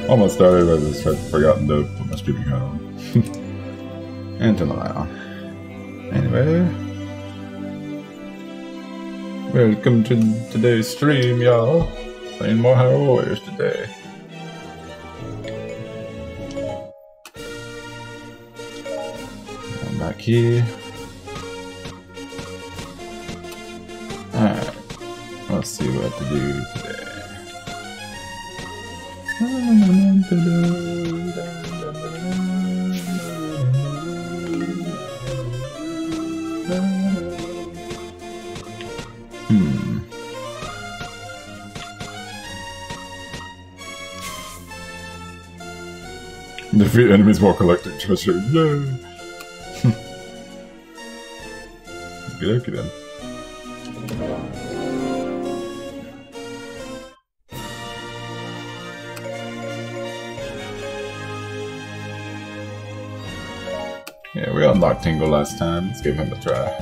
Almost started, but I just had forgotten to put my streaming on. And turn the light on. Anyway. Welcome to today's stream, y'all. Playing more Hyrule Warriors today. I'm back here. Alright. Let's see what to do today. Defeat enemies while collecting treasure. Yay! Okay, then. Yeah, we unlocked Tingle last time. Let's give him a try.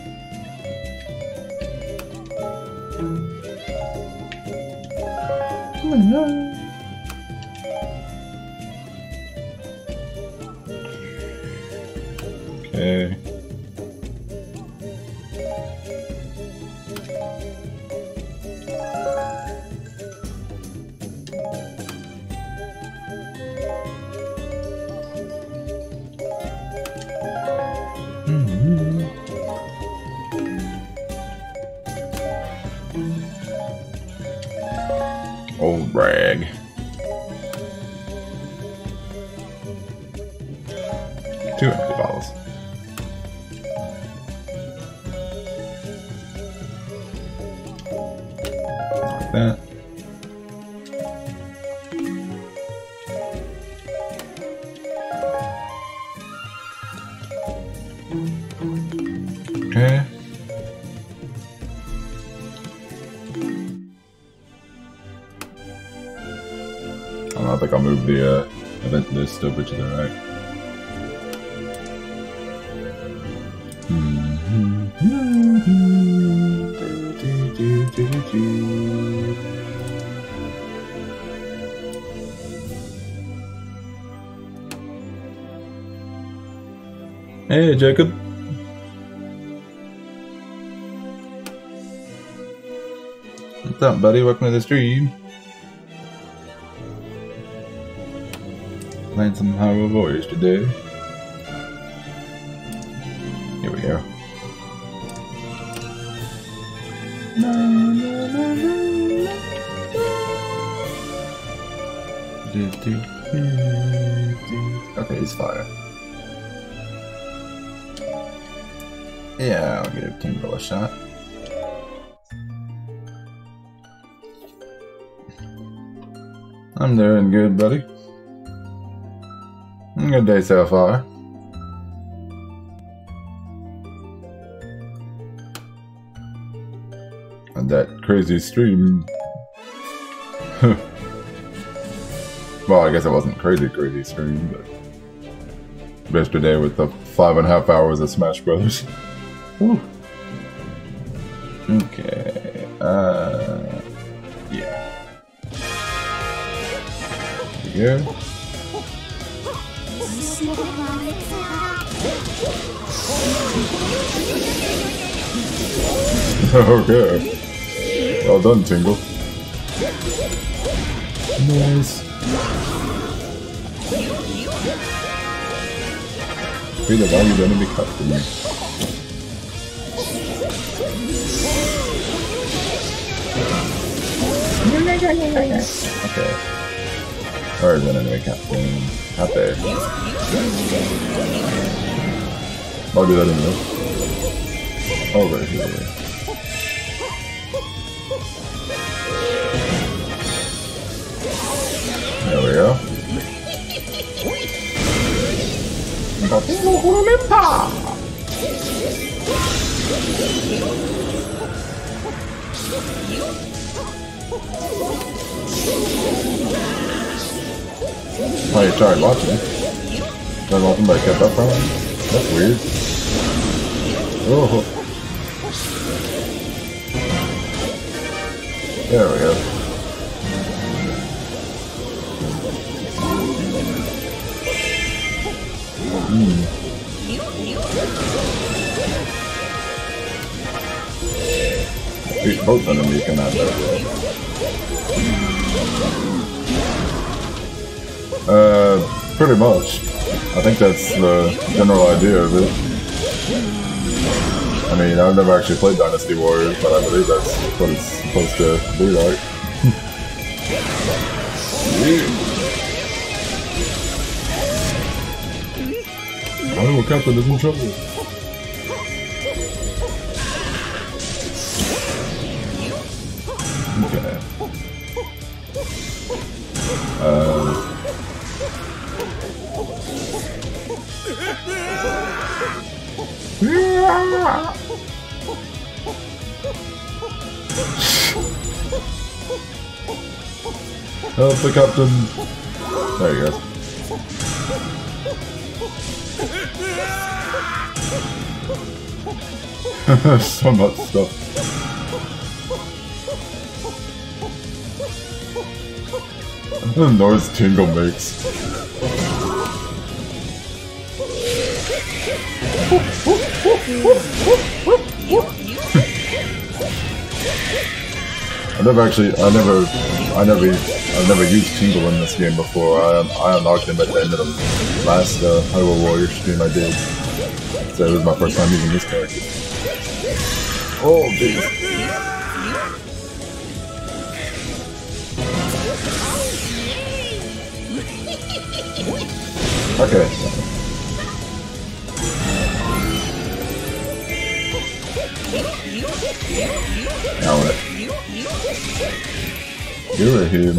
Okay. Old brag. Two empty bottles. Like that. Okay. I think I'll move the event list over to the right. Hey, Jacob. What's up, buddy? Welcome to the stream. Playing some Hyrule Warriors today. Here we go. Okay, he's fire. Yeah, I'll give Tingle a shot. I'm doing good, buddy. Good day so far. And that crazy stream. Well, I guess it wasn't crazy stream, but yesterday with the 5.5 hours of Smash Brothers. Woo. Okay. Yeah. Here we go. Okay. Well done, Tingle. Nice. Be the valued enemy customer. Okay. Where's an enemy captain? Out there. Oh, dude, I didn't know. Over here. There we go. Oh, you tried watching. Tried watching, but I kept up from it. That's weird. Oh. There we go. Both enemies can have that. Pretty much. I think that's the general idea of it. I mean, I've never actually played Dynasty Warriors, but I believe that's what it's supposed to be like. Oh, Captain is in trouble. Okay. Help the captain. There he goes. So much stuff. The noise Tingle makes. I've never used Tingle in this game before. I unlocked him at the end of the last Hyrule Warriors stream I did. So it was my first time using this character. Oh, dude. Okay. Now what? You're him.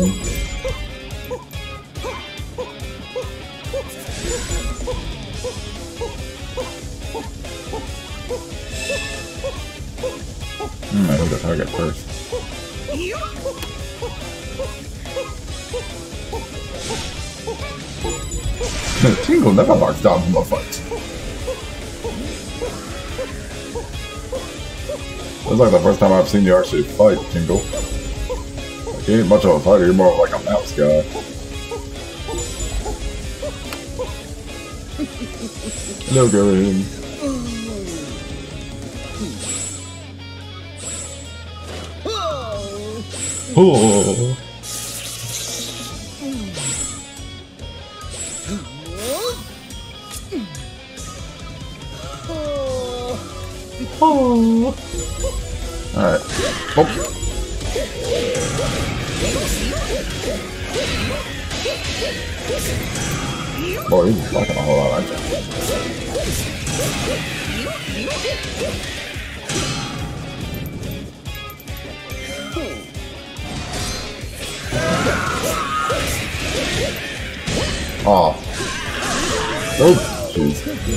I hit the target first. Tingle never backs down from a fight. That's like the first time I've seen you actually fight, Tingle. Like, you ain't much of a fighter, you're more like a mouse guy. Look at him. Oh. Oh. Alright. Oh. Boy, he's blocking a whole lot, aren't you? Oh. Oh, jeez.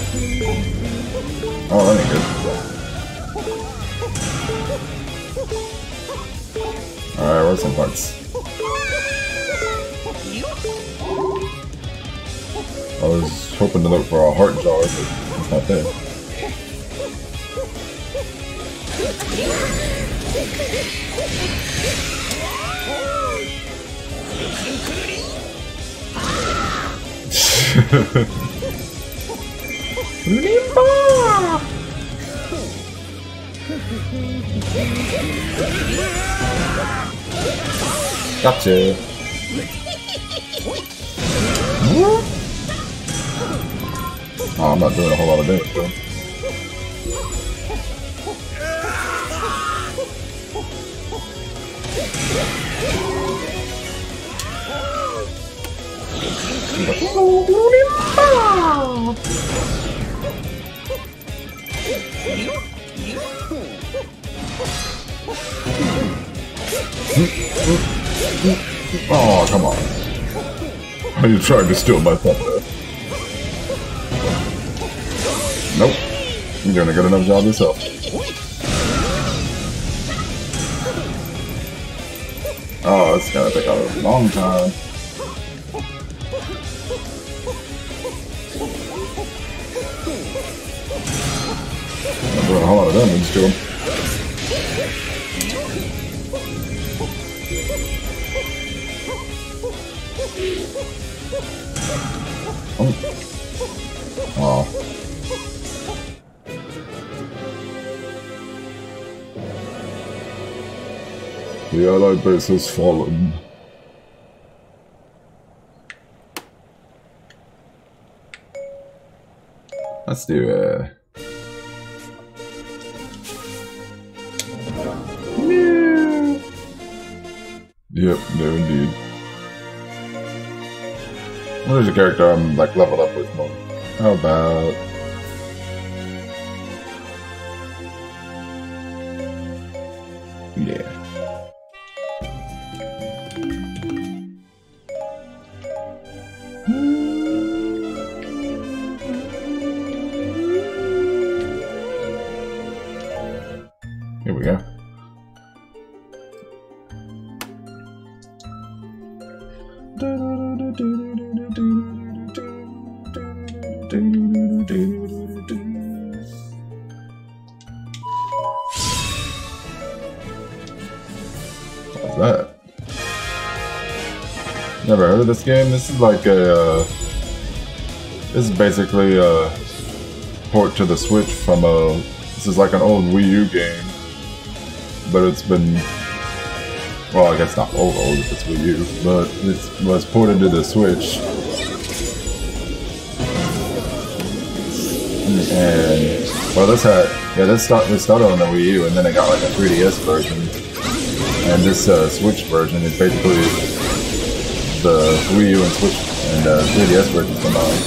Oh, that ain't good. Alright, where's some parts? I was hoping to look for a heart jar, but it's not there. Gotcha. Oh, I'm not doing a whole lot of damage though. Oh, come on. Are you trying to steal my thunder? Nope. You're doing a good enough job yourself. Oh, it's gonna take a long time. I'm doing a whole lot of damage to him. Oh. The Allied base has fallen. Let's do it. Yep, no indeed. There's a character I'm like leveled up with more. How about yeah. Here we go. What's that? Never heard of this game. This is like a. This is basically a port to the Switch from a. This is like an old Wii U game, but it's been. Well, I guess not old if it's Wii U, but it was ported to the Switch. And well, this started on the Wii U, and then it got like a 3DS version, and this Switch version is basically the Wii U and Switch and 3DS versions combined.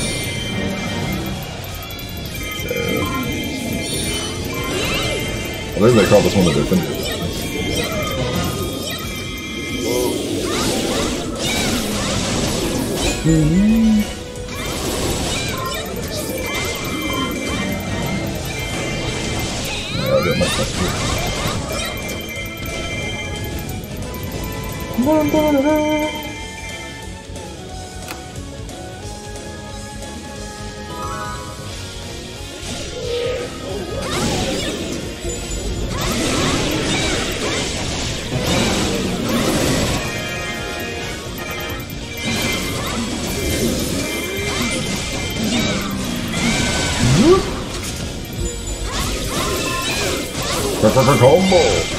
So, I believe they call this one the definitive. Yeah, I got my stuff here. Combo!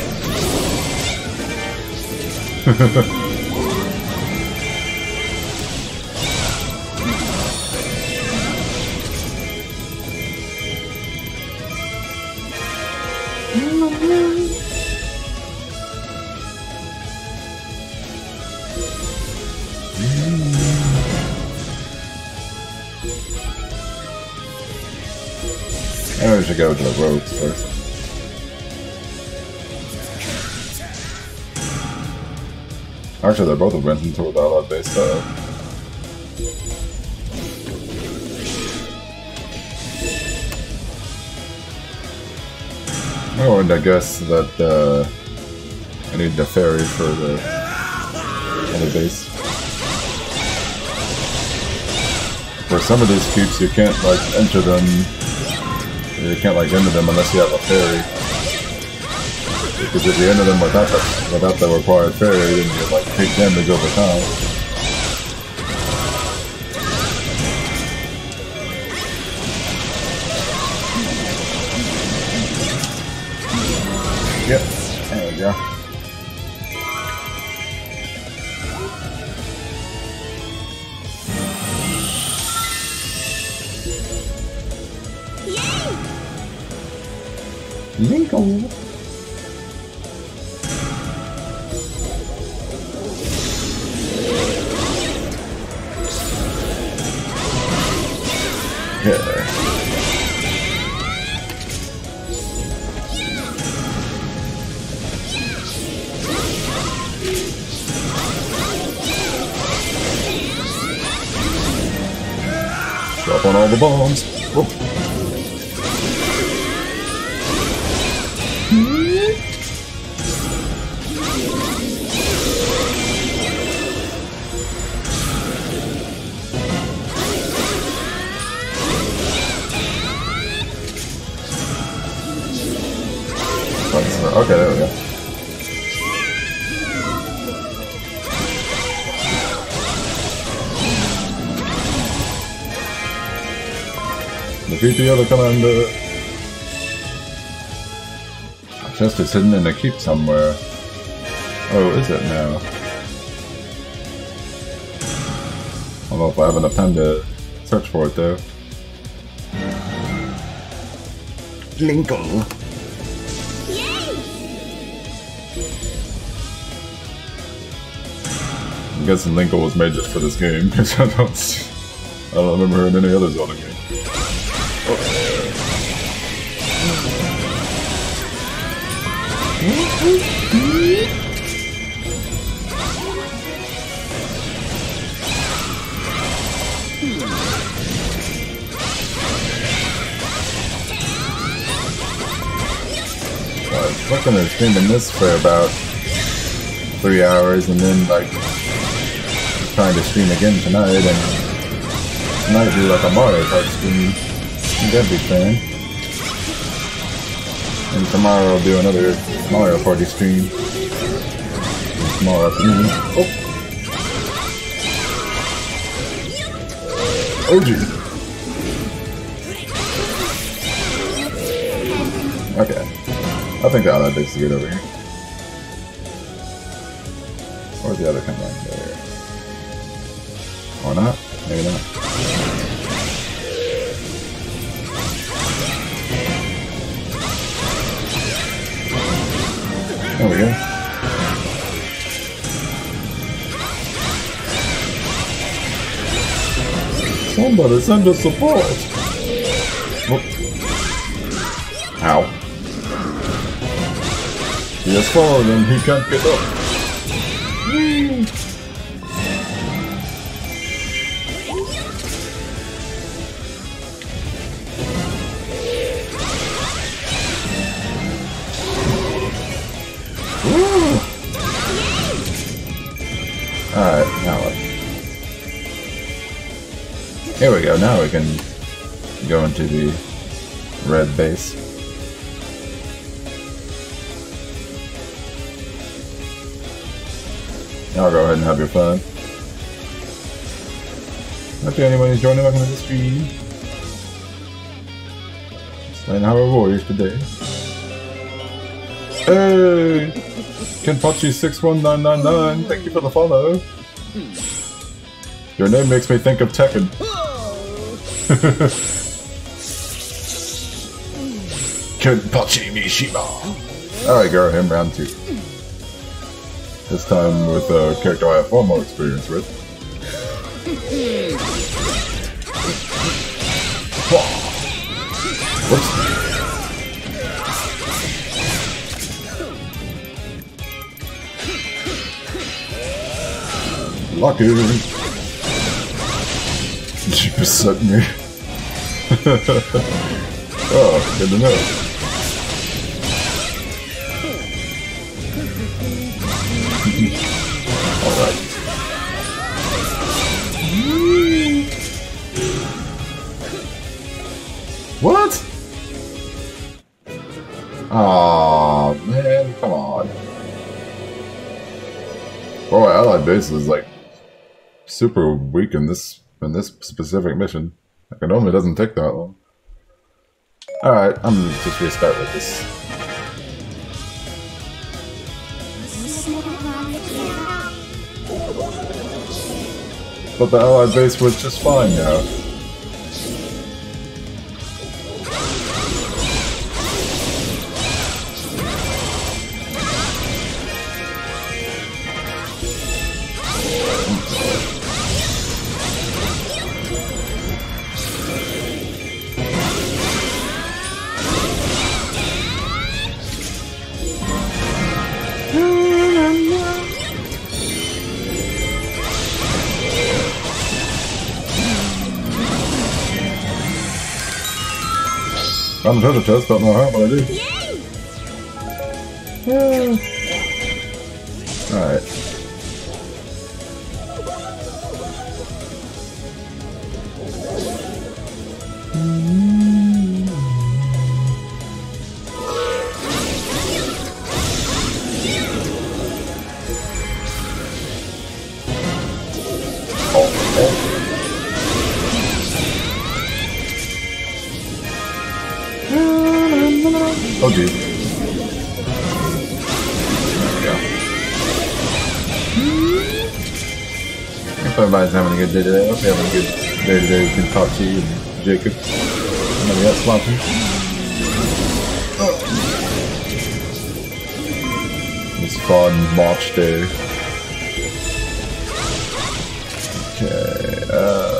I should go to the roads first. Actually, they're both advancing toward the Allied base side. Oh, and I guess that I need the ferry for the other base. For some of these keeps, you can't like enter them. You can't like enter them unless you have a ferry. Because if you enter them without the required ferry, then you like take damage over time. Yep, there we go. Linko. Yeah. Drop on all the bombs. Whoop. Okay, there we go. Defeat the other commander. A chest is hidden in a keep somewhere. Oh, is it now? I don't know if I have enough time to search for it though. Lincoln. I'm guessing Lincoln was made just for this game because I don't remember her in any other Zelda game. I was looking at streaming this for about 3 hours and then like trying to stream again tonight and might do like a Mario Kart stream. That'd be fun. And tomorrow I'll do another Mario Party stream. Tomorrow afternoon. Oh! OG! Okay. I think the other base to get over here. Where's the other command there? Or not? Maybe not. There we go. Somebody send us support! Whoop. Ow. He has fallen and he can't get up. Whee! Alright, now what? Here we go, now we can go into the red base. I'll go ahead and have your fun. Okay, anybody's joining back into the stream. Playing Hyrule Warriors today. Hey! Kenpachi61999, thank you for the follow. Your name makes me think of Tekken. Kenpachi Mishima. Alright, go him round 2. This time with a character I have far more experience with. Whoops. Lucky. She beset me. Oh, good to know. Alright. What? Aw, man, come on. Boy, Allied base is like super weak in this specific mission. Like, it normally doesn't take that long. Alright, I'm gonna just restart with this. But the Allied base was just fine now. I'm a treasure chest, don't know how, but I do. Yeah. Alright. Oh geez. There we go. If everybody's having a good day today, I hope you're having a good day today with Kachi and Jacob. And then we got Swampy. It's fun March day. Okay,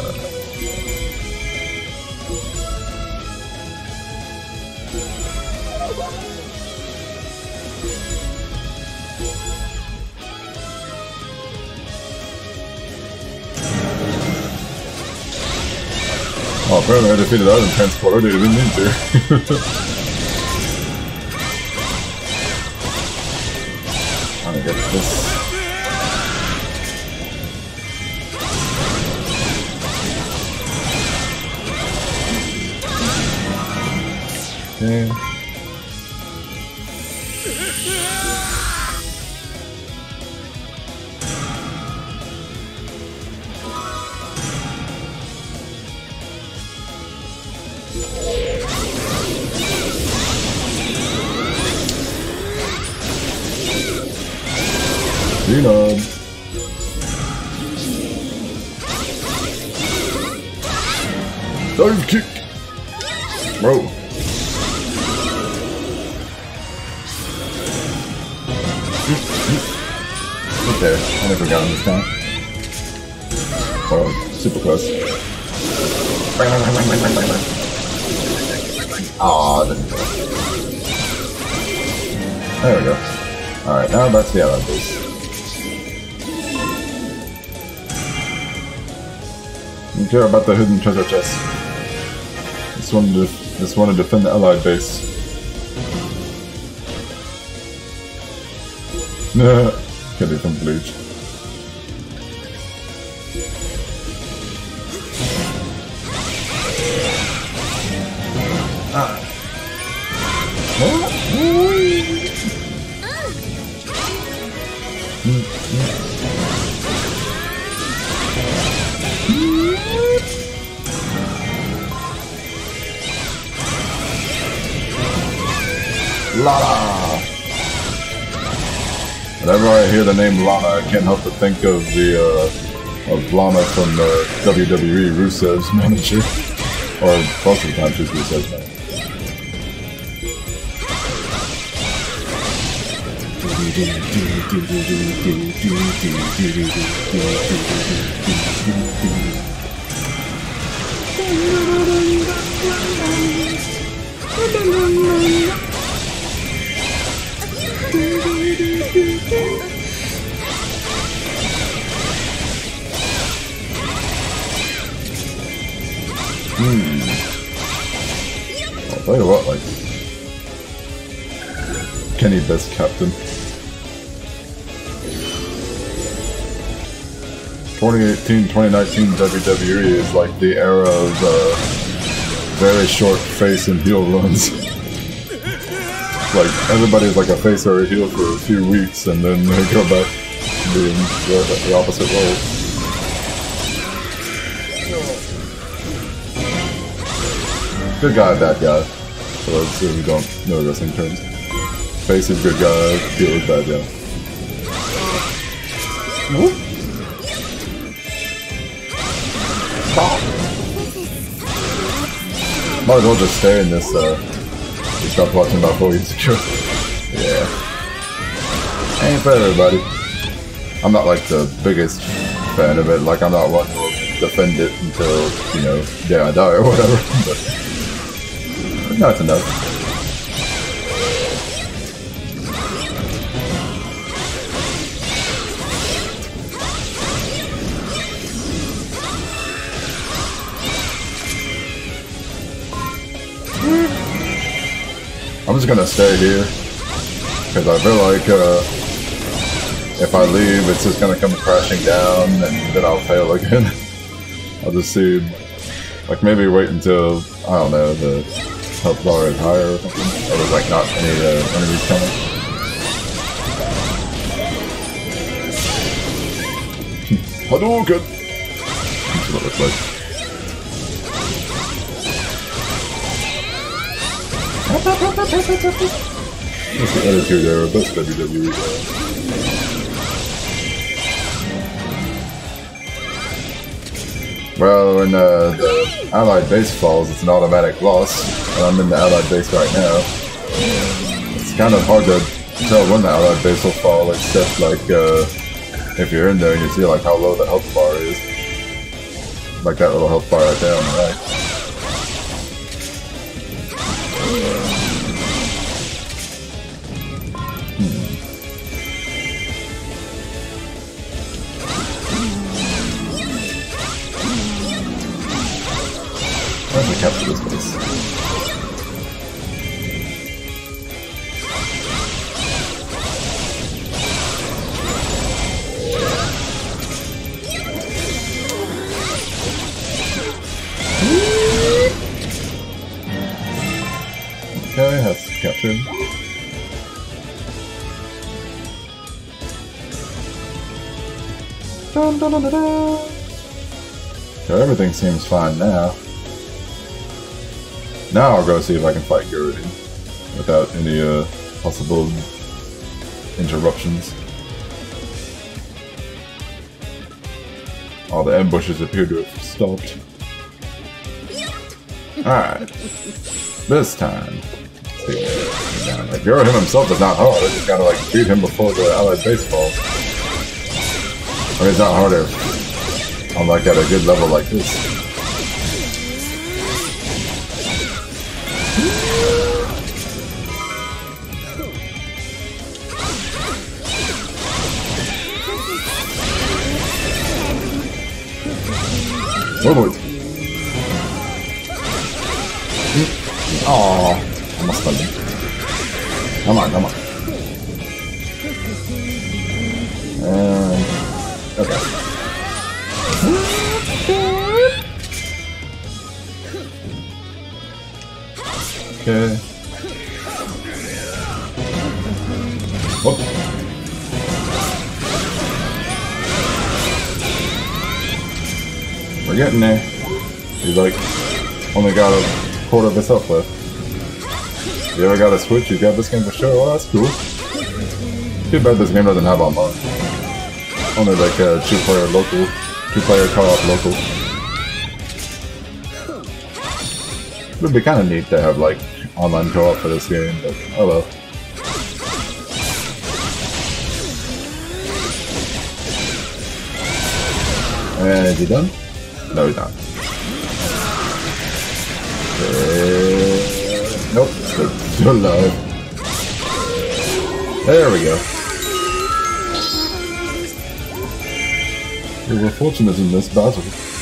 oh, apparently I defeated the other transporter, dude, I didn't mean to. I'm gonna get this. Okay. Reload. Dive kick! Bro. Okay, I think we got him this time. Oh, super close. Aw, didn't go. There we go. Alright, now back to the other base. Don't care about the hidden treasure chest. Just want to defend the allied base. Can't do from Bleach. Ah. Lana! Whenever I hear the name Lana, I can't help but think of the of Lana from WWE, Rusev's manager, or most of the time she's Rusev's manager. I'll tell you what, like, Kenny best captain. 2018-2019 WWE is like the era of very short face and heel runs. Like, everybody's like a face or a heel for a few weeks and then they go back to being the opposite role. Good guy, bad guy. For those who don't know wrestling terms. Face is good guy, heel is bad guy. Whoop. Might as well just stay in this, we stopped watching about 4 years ago. Yeah. Ain't for everybody. I'm not like the biggest fan of it, like I'm not one who will defend it until, you know, day I die or whatever, but that's enough. I'm just gonna stay here, because I feel like if I leave, it's just gonna come crashing down, and then I'll fail again. I'll just see, like maybe wait until, I don't know, the health bar is higher or something, or there's like not any enemies coming. Hadouken! That's what it looks like. What's the attitude there of this WWE guy? Well, when the allied base falls, it's an automatic loss, and I'm in the allied base right now. It's kind of hard to tell when the allied base will fall, except like if you're in there and you see like how low the health bar is. Like that little health bar right there on the right. How do we capture this place? Okay, that's captured. Dun, dun, dun, dun, dun. So everything seems fine now. Now I'll go see if I can fight Gurudin without any possible interruptions. All the ambushes appear to have stopped. Alright. This time. Like, Gurudin himself is not hard, I just gotta like beat him before the allied base falls. I mean, it's not harder. I'm like at a good level like this. Oh boy. Oh, almost done. Come on, come on. Okay. Okay. Whoop. We're getting there. He's like, only got a quarter of his health left. You ever got a Switch? You got this game for sure? Oh, that's cool. Too bad this game doesn't have online. Only like a two-player co-op local. It would be kind of neat to have like online co-op for this game, but oh well. And is he done? No, he's not. Nope, still alive. There we go. We were fortunate in this battle.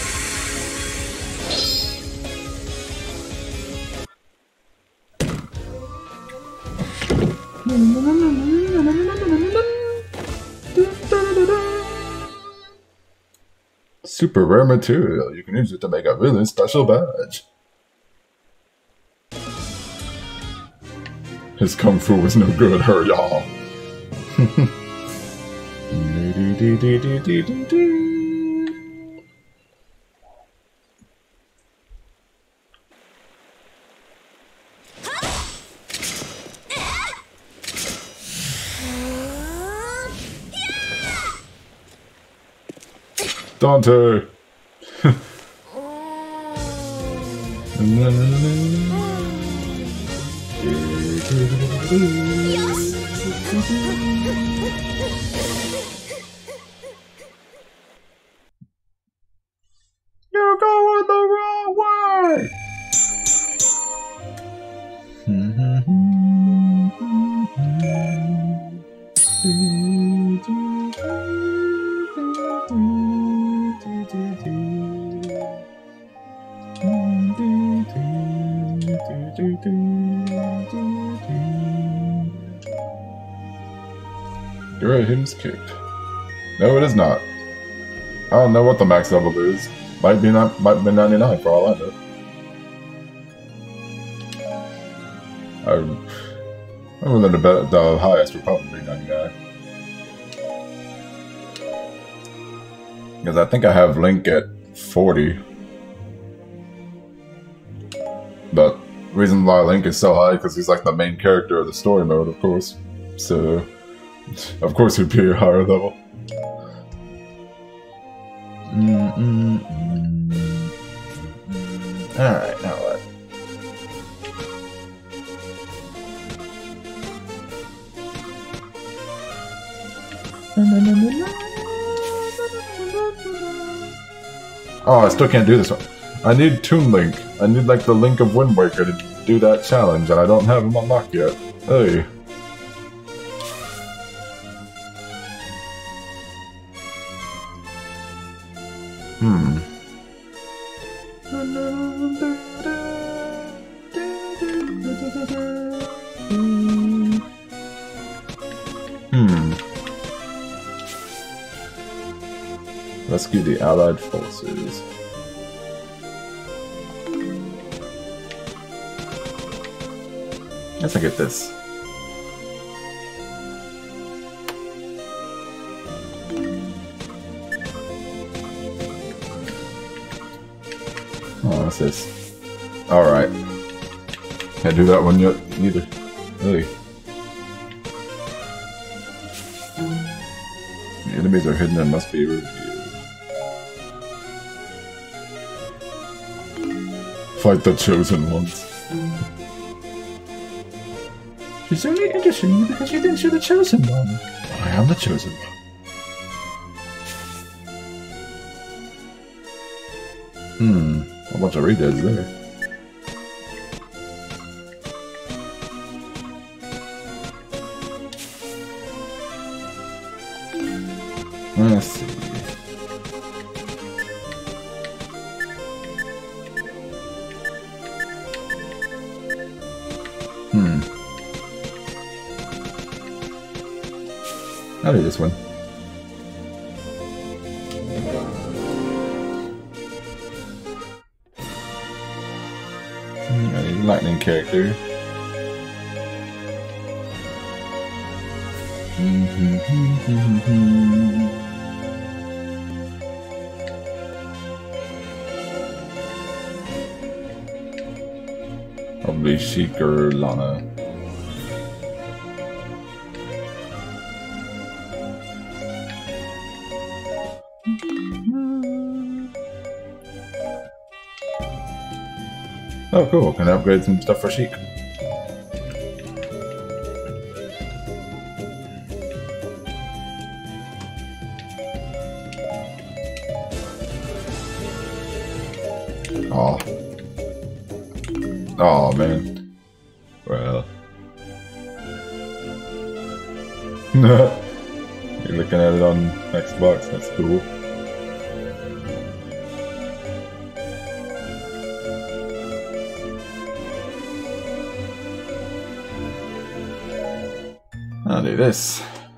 Super rare material. You can use it to make a really special badge. His kung fu was no good, her y'all. Dante! You're going the wrong way! You're a hidden escape. No, it is not. I don't know what the max level is. Might be 99 for all I know. I'm willing to bet the highest would probably be 99. Because I think I have Link at 40. But reason why Link is so high because he's like the main character of the story mode, of course. So, of course, he'd be a higher level. Alright, now what? Oh, I still can't do this one. I need Toon Link. I need like the Link of Wind Waker to do that challenge, and I don't have him unlocked yet. Hey. Rescue the Allied forces. Guess I get this. Oh, what's this? Alright. Can't do that one yet, either. Hey. The enemies are hidden and must be revealed. Fight the chosen ones. She's only interested in you because you think you're the chosen one. I am the chosen one. A bunch of redeads there. Let's see. I'll do this one. I need a lightning character. Probably Sheik or Lana. Oh, cool. Can I upgrade some stuff for Sheik? Oh. Oh, man. Well. You're looking at it on Xbox. That's cool. I'll do this.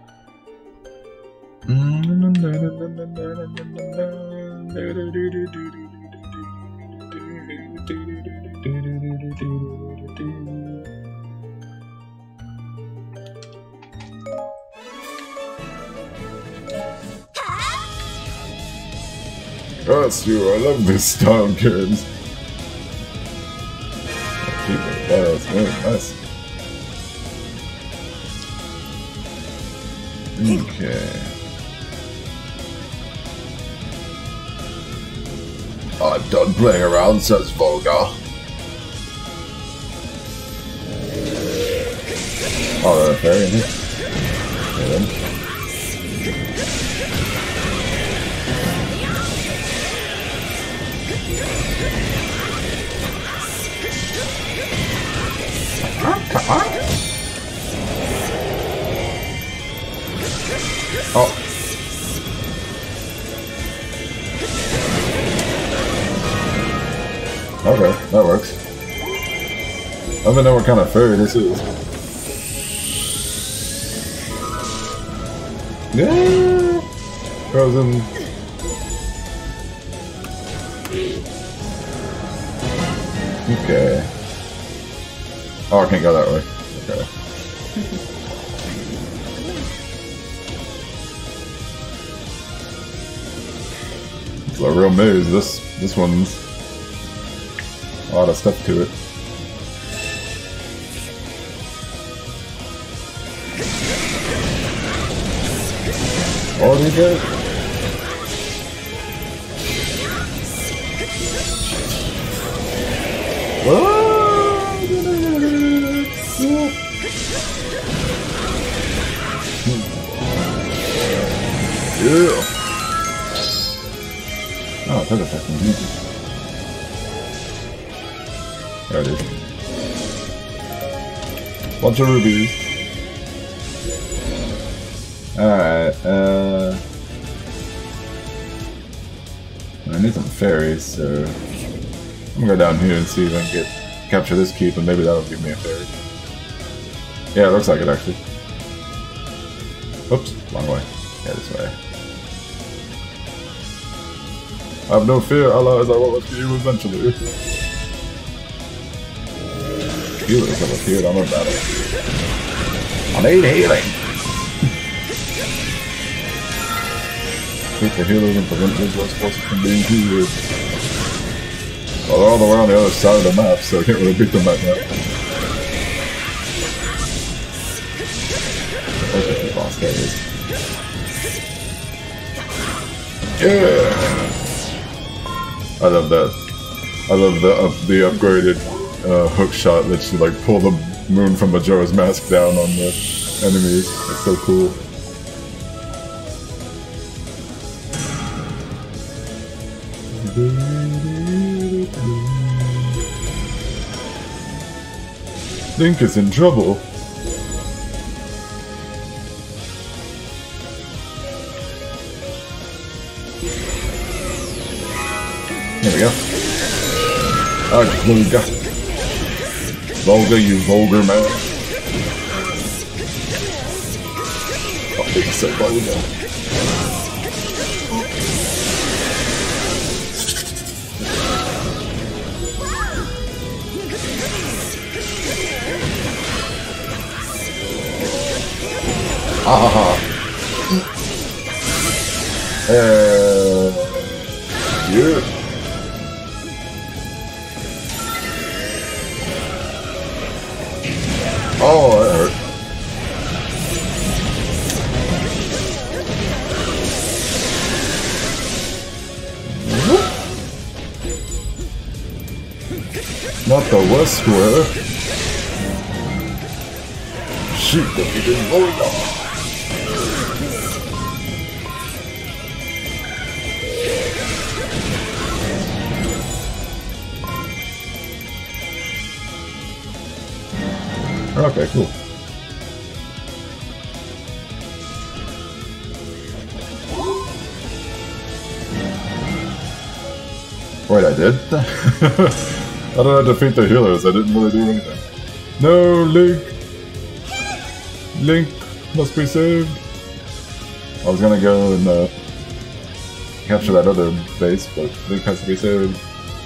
That's you. I love this style of games. That's very nice. Okay. I'm done playing around, says Volga. Oh, there are a fairy in here. Come on. Oh. Okay, that works. I don't know what kind of fairy this is. Yeah! Frozen. Okay. Oh, I can't go that way. Okay. It's a real maze. This one's a lot of stuff to it. Oh, did it? Yeah. Oh, it took a second. There it is. Bunch of rubies. Alright, I need some fairies, so I'm gonna go down here and see if I can capture this keep, and maybe that'll give me a fairy. Yeah, it looks like it actually. Oops, wrong way. Yeah, this way. I have no fear, allies, I will rescue you eventually. Healers have appeared on our battle. I need healing! Beat the healers and prevent Israel's forces from being healed. Well, they're all the way on the other side of the map, so I can't really beat them right now. There's the boss, there it is. Yeah! I love that. I love the upgraded hook shot that you like pull the moon from Majora's Mask down on the enemies. It's so cool. Link is in trouble. There we go. Vulgar. Vulgar, you vulgar man. Oh, they said vulgar. Ah. Yeah. Oh, that hurt. Not the West Square. Shoot, defeated Volga. Okay, cool. Wait, I did? How did I defeat the healers? I didn't really do anything. No, Link! Link must be saved. I was gonna go and capture that other base, but Link has to be saved.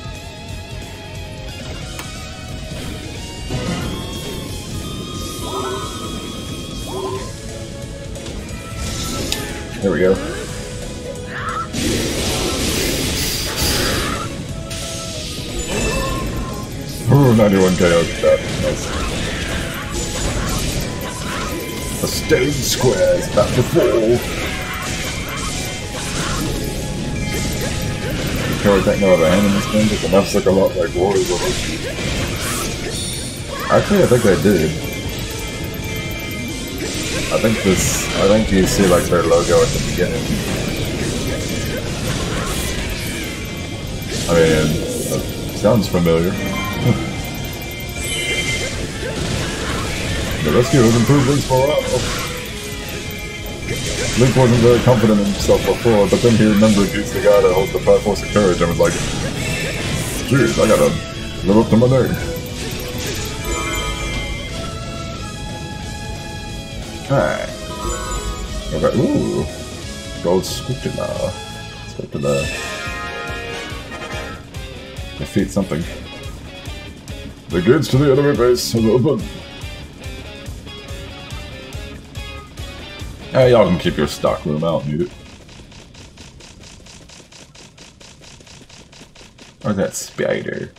There we go. Ooh, 91 KO. Nice. The stone square is about to fall. Characters take no other hand in this game, but the maps look a lot like Warriors. Actually, I think they did. I think you see like their logo at the beginning. I mean, sounds familiar. The rescue has improved Link's morale. Link wasn't very confident in himself before, but then he remembered he's the guy that holds the 5 force of courage and was like, "Jeez, I gotta live up to my name." Alright. Okay, ooh. Gold scripture now. Let's go to the... defeat something. The gates to the enemy base are open. Yeah, y'all can keep your stock room. I don't need it. Or that spider.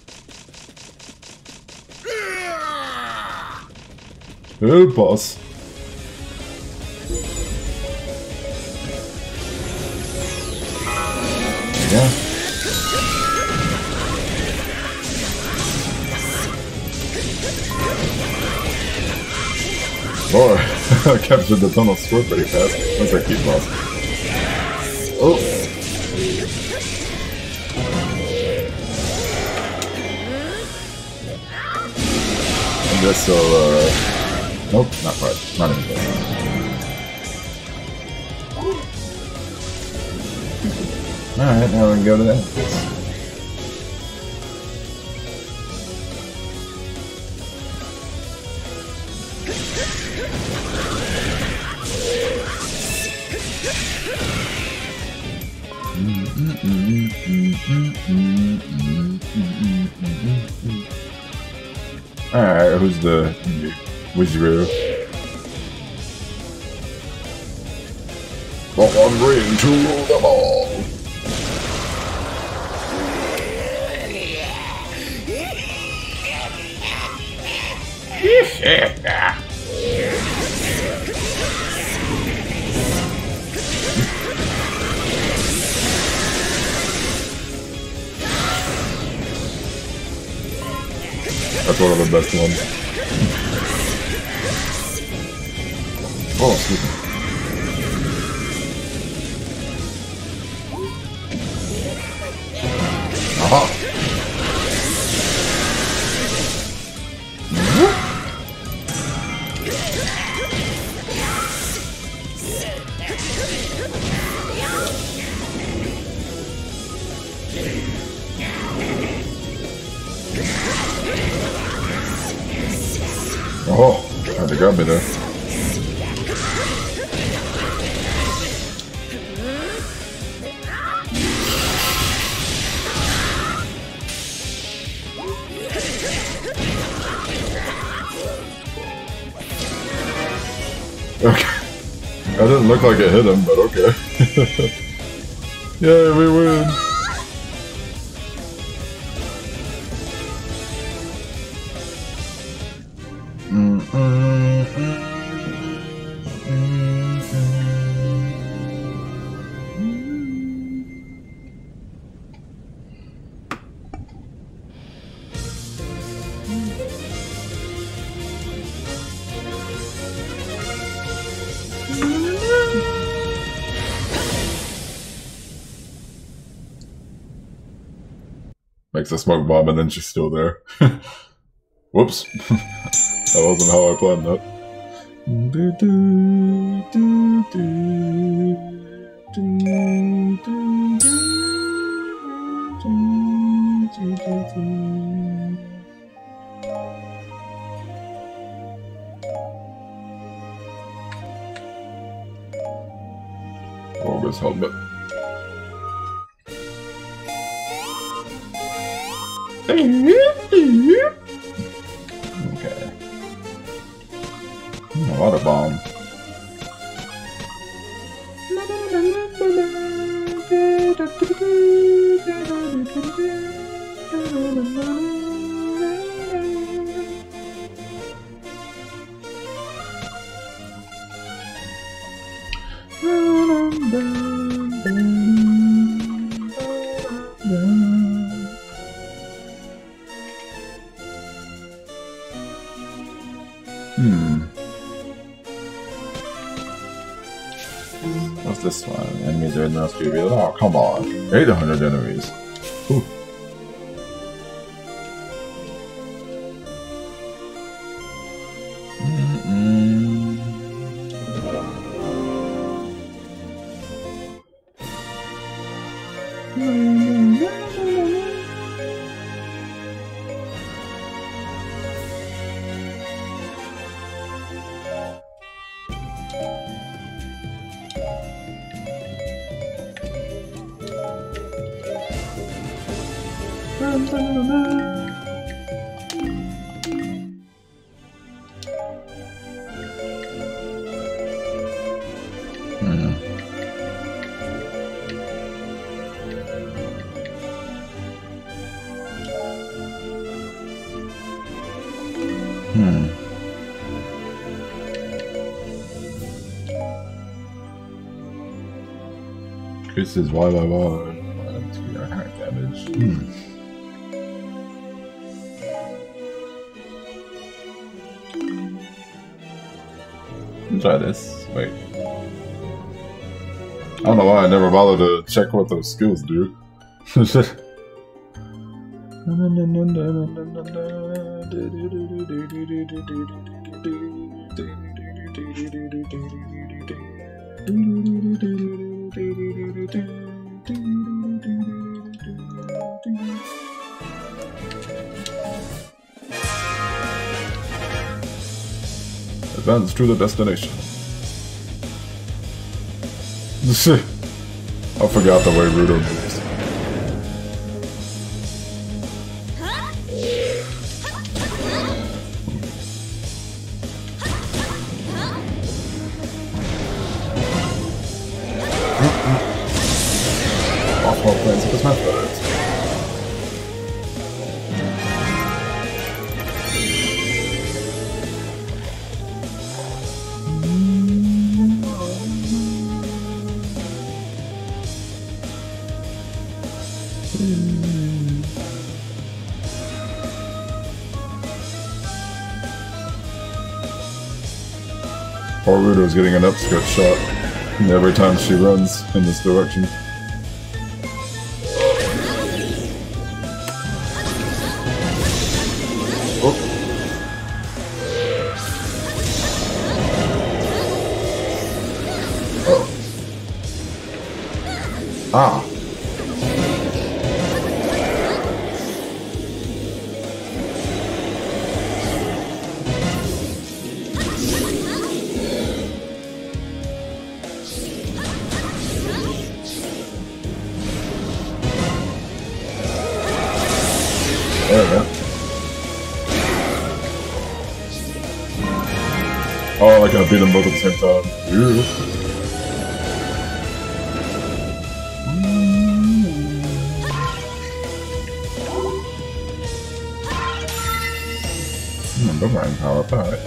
Help us. Yeah. Boy, I captured the tunnel score pretty fast. That's our key boss. Oh! I guess so, nope, not quite. Not even close. Alright, now we can go to that. Alright, who's the Wizard? But I'm ready to rule them all. That's one of the best ones. Oh, excuse me. Aha! Oh, had to grab me there. Okay. That didn't look like it hit him, but okay. Yay, we win! Makes a smoke bomb and then she's still there. Whoops. That wasn't how I planned that. Orbe's helmet. Okay. A water bomb. What's this one? Enemies are enough to reveal. Oh, come on. 800 enemies. Ooh. Increases why. damage. Try this. Wait. I don't know why I never bothered to check what those skills do. Advance to the destination. I forgot the way Rudo moves. Off-ball plans with the Smash Brothers. Poor Rudo's getting an upskirt shot every time she runs in this direction. Oh. Oh. Ah. There we go. Oh, I can beat them both at the same time. Ew. Boomerang power back.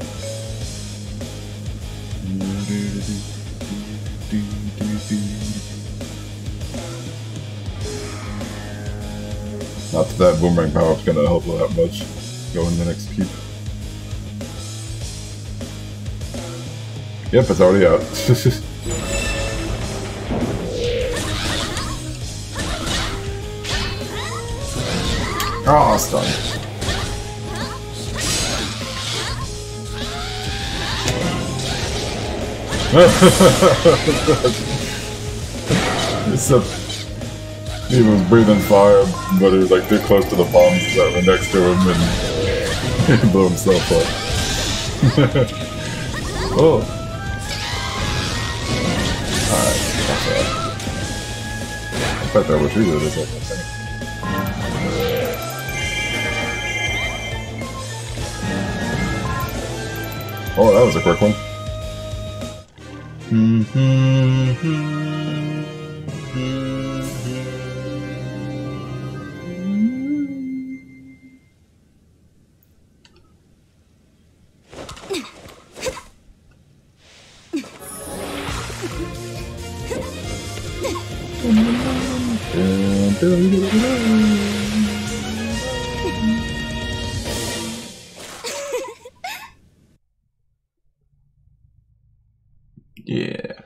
Not that boomerang power up's gonna help that much. Go in the next cube. Yep, it's already out. Oh, stun. It's a... He was breathing fire, but he was like too close to the bombs that were next to him and he blew himself up. Oh. Alright, that's that. I bet that was really this second. Oh, that was a quick one. Yeah.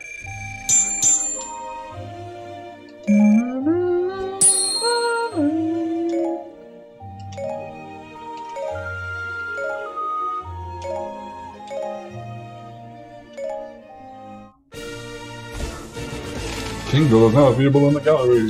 Kingle is now viewable in the gallery.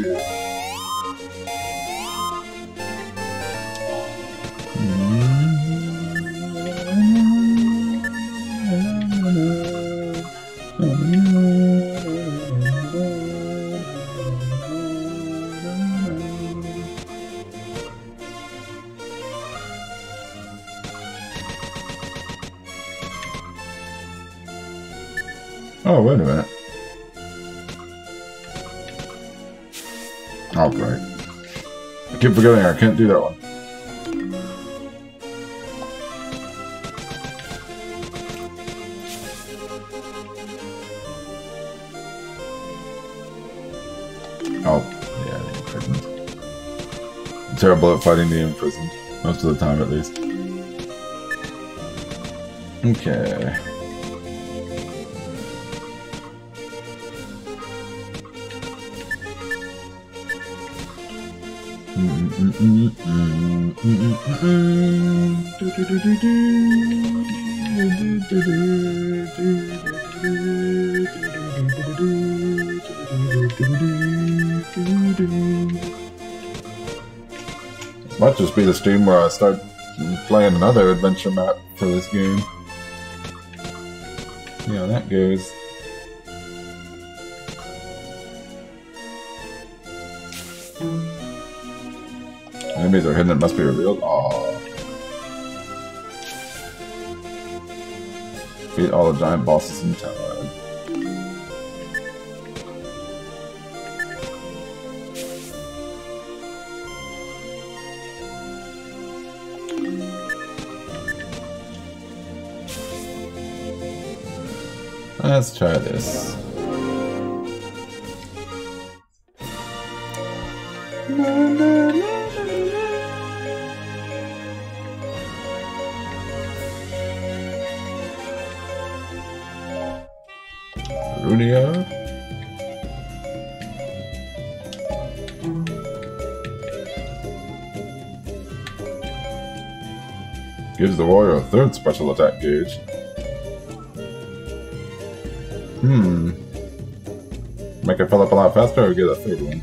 Oh, wait a minute. Oh, great. I keep forgetting I can't do that one. Oh, yeah, I think I couldn't. terrible at fighting the imprisoned. Most of the time, at least. Okay. This might just be the stream where I start playing another adventure map for this game. See how that goes. Enemies are hidden, it must be revealed. Aww. Defeat all the giant bosses in town. Let's try this. Rudia. Gives the warrior a third special attack gauge. Make it fill up a lot faster or get a third one?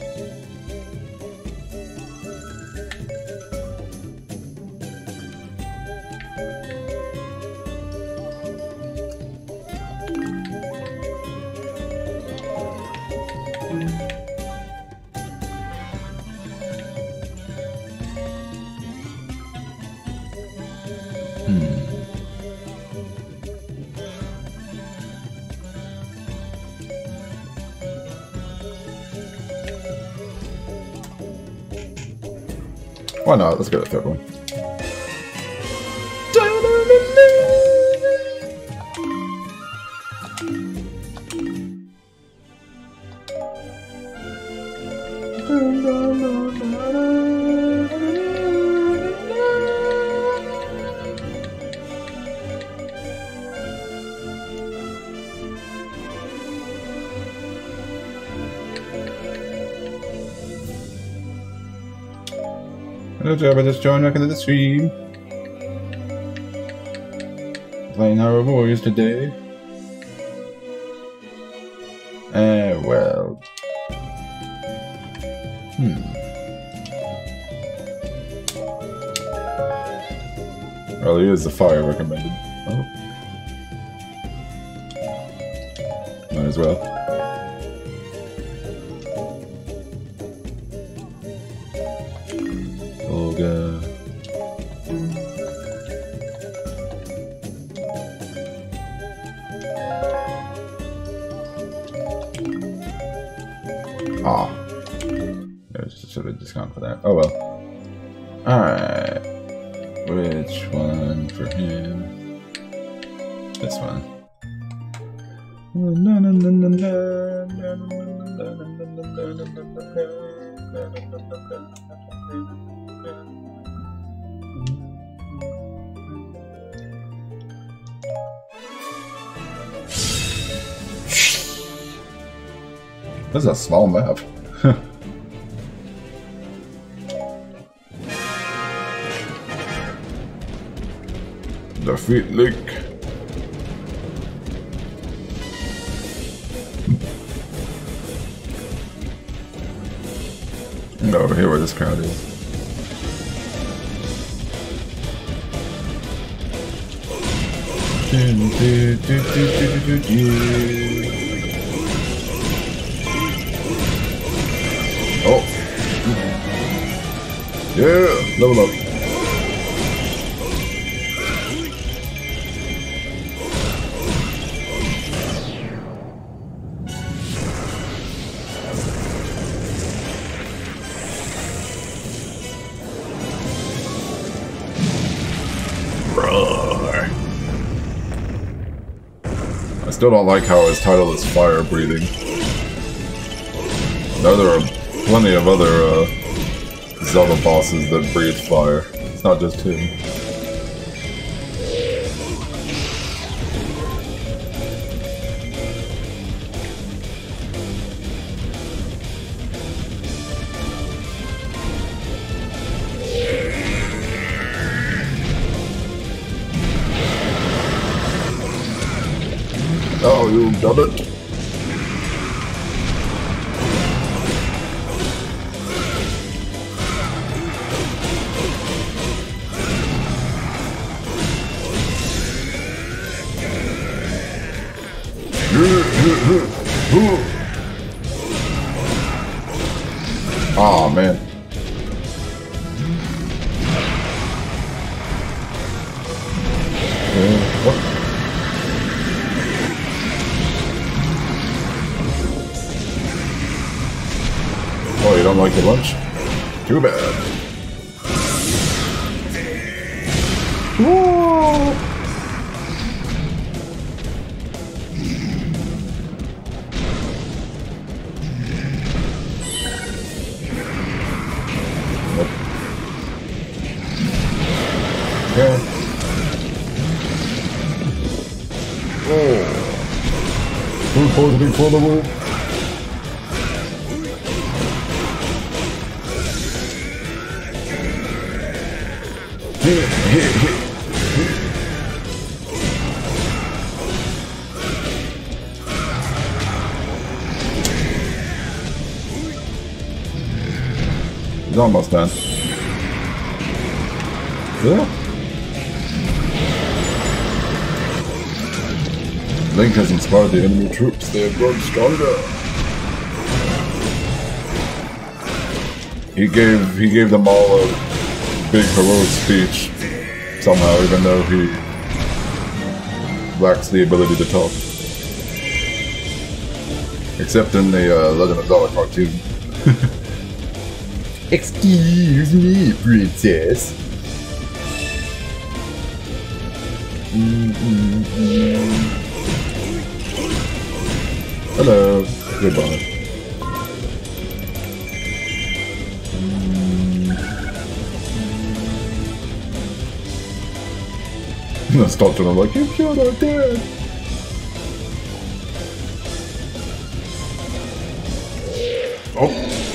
Why not? Let's get a third one. Hello, Job. I just joined back into the stream. Playing Hyrule Warriors today. Well. Well, he is the fire recommended. Oh. Might as well. Discount for that. Oh well. Alright. Which one for him? This one. This is a small map. Defeat Link. Go over here where this crowd is. Oh. Yeah, level up. I still don't like how his title is Fire Breathing. Now there are plenty of other Zelda bosses that breathe fire. It's not just him. Oh, you've done it! Oh man. What? Oh, you don't like your lunch? Too bad. Whoa! Yeah. Oh. Food poisoning for the wolf. He's almost done. Yeah. Link has inspired the enemy troops. They have grown stronger. He gave them all a big heroic speech somehow, even though he lacks the ability to talk. Except in the Legend of Zelda cartoon. Excuse me, princess. Hello. Goodbye. I stopped and I'm like, you killed our dad. Oh.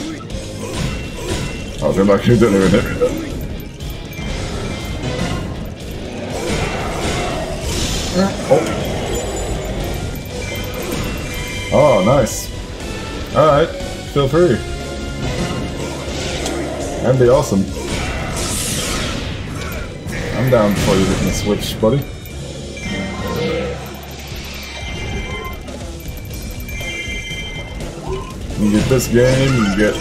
I was like, you didn't even hit me then. Oh. Oh, nice. Alright, feel free. That'd be awesome. I'm down for you hitting the switch, buddy. You get this game, you get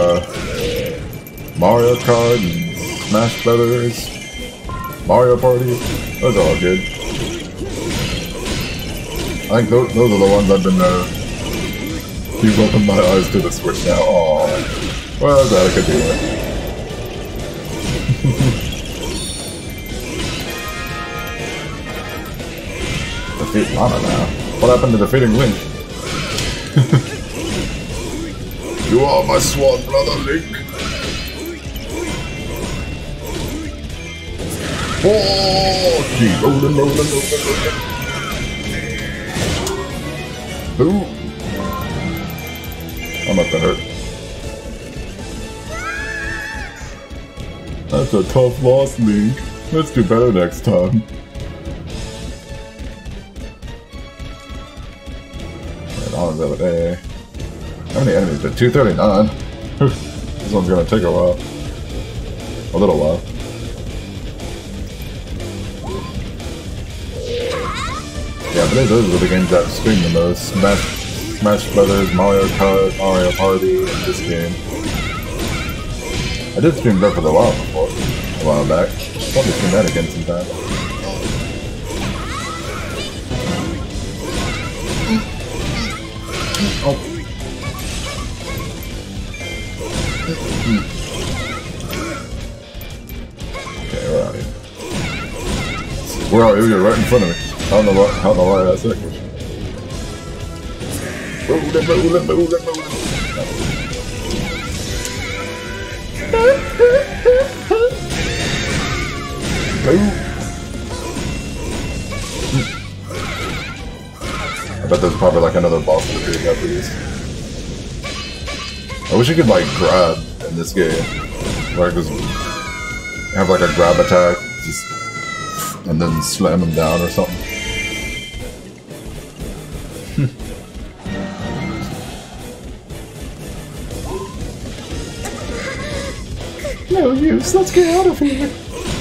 Mario Kart and Smash Brothers, Mario Party. Those are all good. I think those are the ones I've been keep opening my eyes to the Switch now. Aww. Well, that I could do it. Defeat Lana now. What happened to defeating Link? You are my swan brother, Link. Oh, keep rolling, rolling, rolling, rolling. Boom. I'm not gonna hurt. That's a tough loss, Link. Let's do better next time. And on the other day. How many enemies did 239? This one's gonna take a while. A little while. Yeah, but those are the games that stream the most. Smash Brothers, Mario Kart, Mario Party, and this game. I did stream Breath of the Wild before, a while back. Probably stream that again sometime. Oh. Okay, where are you? Where are you? You're right in front of me. I don't know why I said it. Move it. bet there's probably like another boss defeating after this. I wish you could like grab in this game. Like just have like a grab attack, just and then slam him down or something. No use, let's get out of here.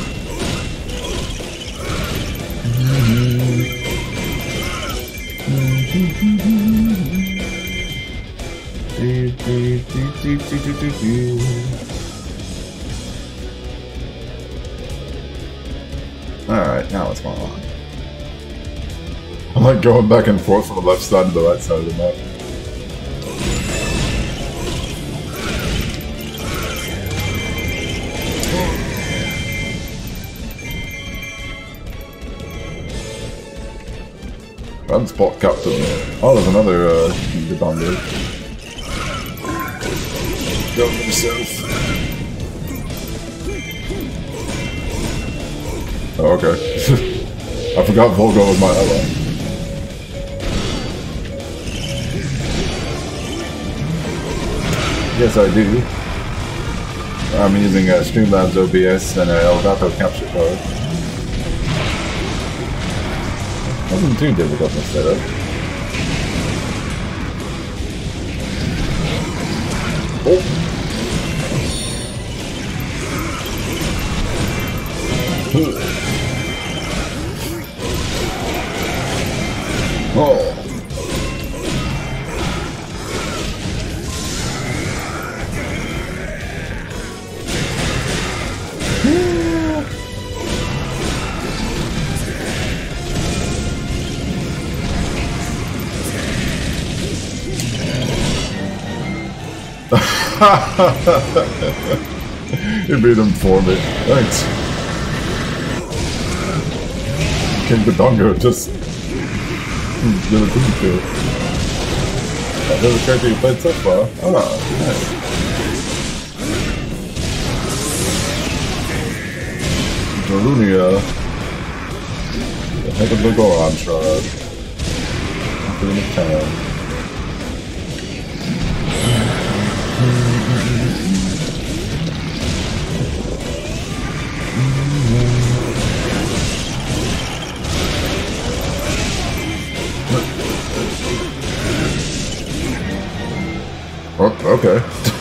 Alright, now what's going on? I'm like going back and forth from the left side to the right side of the map. Run spot captain. Oh, there's another good on there. Go for yourself. Oh, okay. I forgot Volgo was my ally. Yes, I do. I'm using Streamlabs OBS and Elgato capture card. Wasn't too difficult to set up. Oh! Oh! You beat him for me. Thanks. King Badongo just did a team kill. That was a character you played so far. Oh, nice. Darunia. The heck of the Goron tribe. Doing the town. Oh, okay.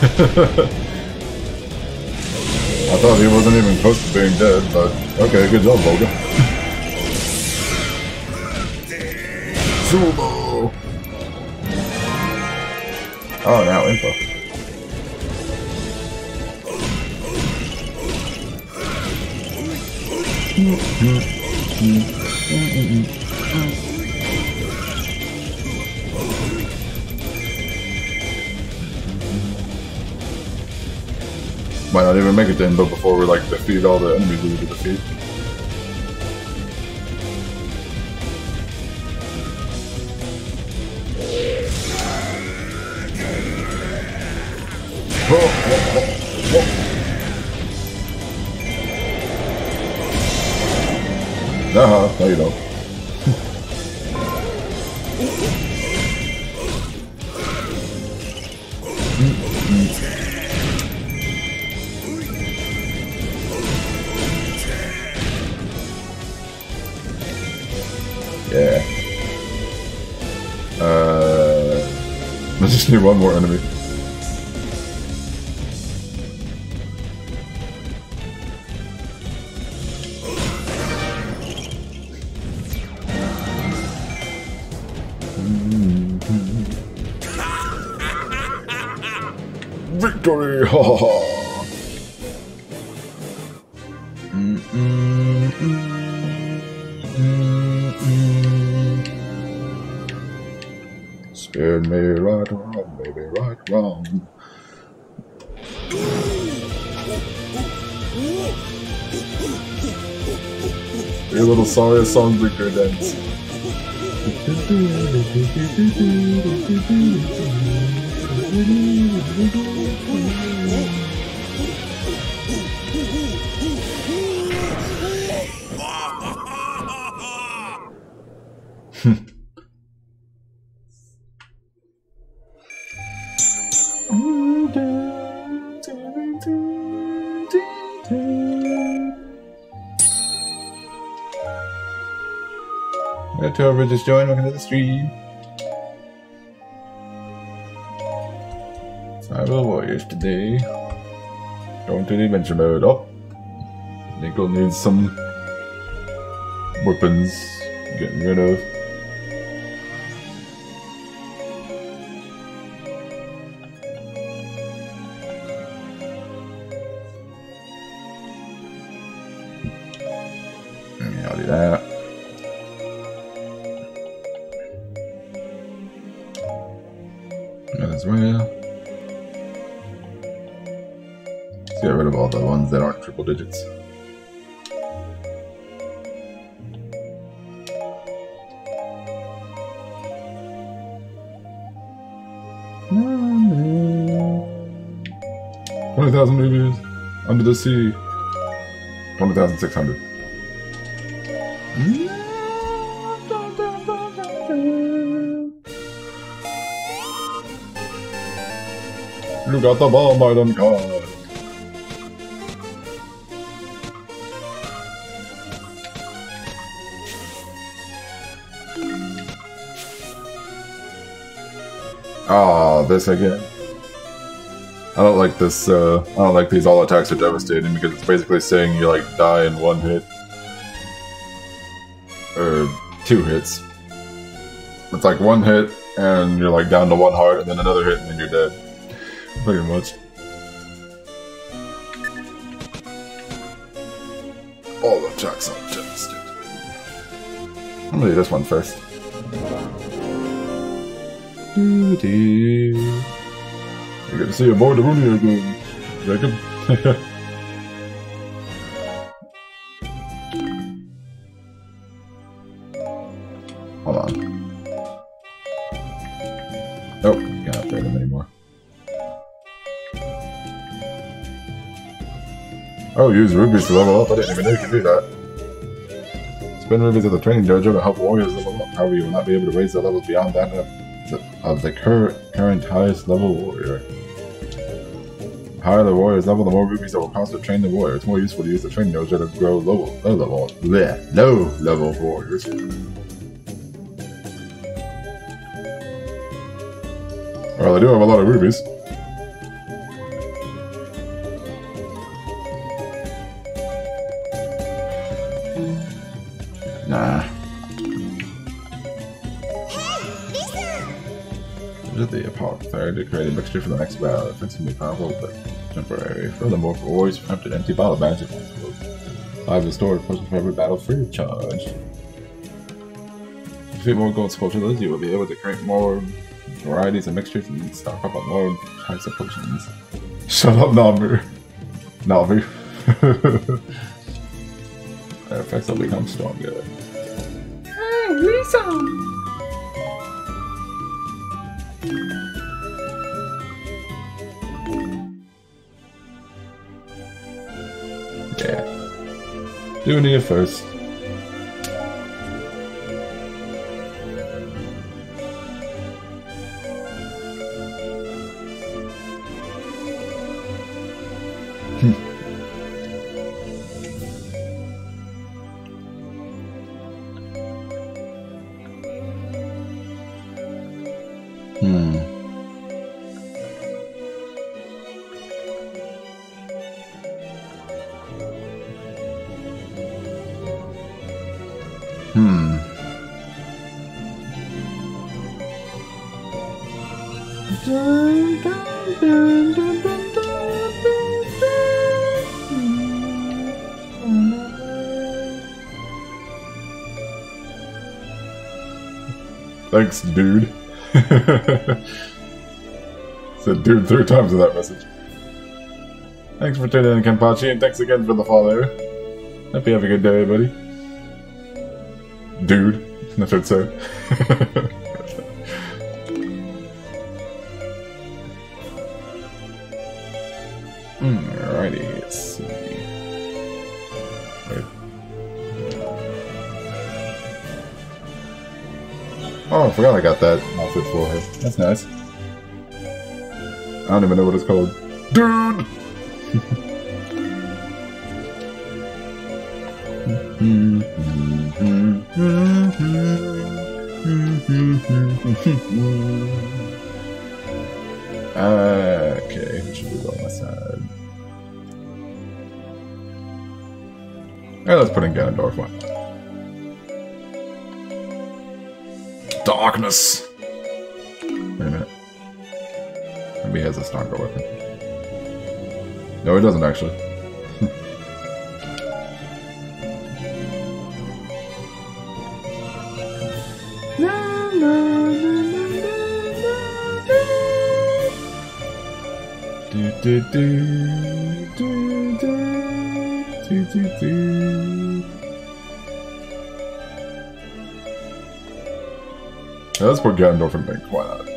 I thought he wasn't even close to being dead, but okay, good job, Volga. Sumo! Oh, now info. Might not even make it to Info before we like defeat all the enemies we need to defeat. No, you don't. Yeah. I just need one more enemy. Victory! Ha ha ha! Scared me right wrong, baby, right wrong. Your little sorry song victory dance. Got two over just joined. Welcome to the stream. Hyrule Warriors today. Going to the adventure mode. Oh, Nickel needs some weapons getting rid of. Yeah, I'll do that. As well. Let's get rid of all the ones that aren't triple digits. $20,000 rubies under the sea. 20,600. You got the bomb, I don't got. Ah, this again. I don't like this, I don't like these all attacks are devastating because it's basically saying you like die in one hit. Or 2 hits. It's like 1 hit and you're like down to 1 heart and then another hit and then you're dead. Pretty much. All the attacks are devastating. I'm gonna do this one first. You're good to see you aboard the Rooney again, Jacob. Hold on. Nope, can't trade him anymore. Oh, use rubies to level up. I didn't even know you could do that. Spend rubies at the training dojo to help warriors level up. However, you will not be able to raise their levels beyond that of the current highest level warrior. The higher the warrior's level, the more rubies it will cost to train the warrior. It's more useful to use the training dojo to grow low level warriors. Well, I do have a lot of rubies. Nah. The apothecary to create a mixture for the next battle. It's going to be powerful but temporary. Furthermore, for warriors who have an empty bottle bags, 5 is stored potions for every battle free of charge. To defeat more gold sculptures, you will be able to create more varieties of mixtures and stock up on more types of potions. Shut up, Navu. Navu. Their effects will become stronger. Hey, Lisa! Yeah. Doing it first. Thanks, dude. Said dude 3 times in that message. Thanks for tuning in, Kenpachi, and thanks again for the follow. Hope you have a good day, buddy. Dude, I should say. Alrighty, let's see. Wait. Oh, I forgot I got that outfit for her. That's nice. I don't even know what it's called. Dude! Okay, we should be on my side. Let's put in Ganondorf. Why not? Darkness! Wait a minute. Maybe he has a stronger weapon. No, he doesn't actually. Let's put Ganondorf in Link, why not?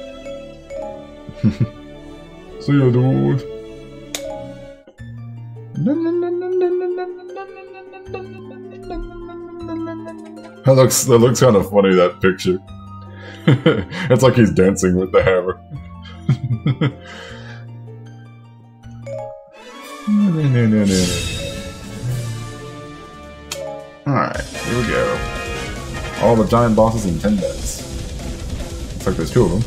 See ya, dude. That looks kind of funny, that picture. It's like he's dancing with the hammer. Alright, here we go. All the giant bosses in 10 minutes. Looks like there's 2 of them.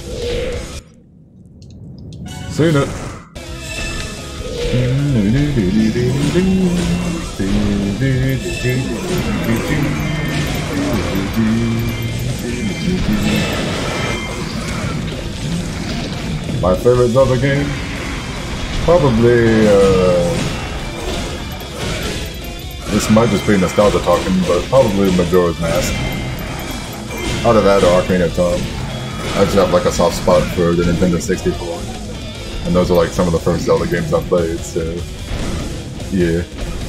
Seen it! My favorite Zelda game? Probably, this might just be nostalgia talking, but probably Majora's Mask. Out of that or Ocarina of Time. I just have like a soft spot for the Nintendo 64. And those are like some of the first Zelda games I played, so yeah.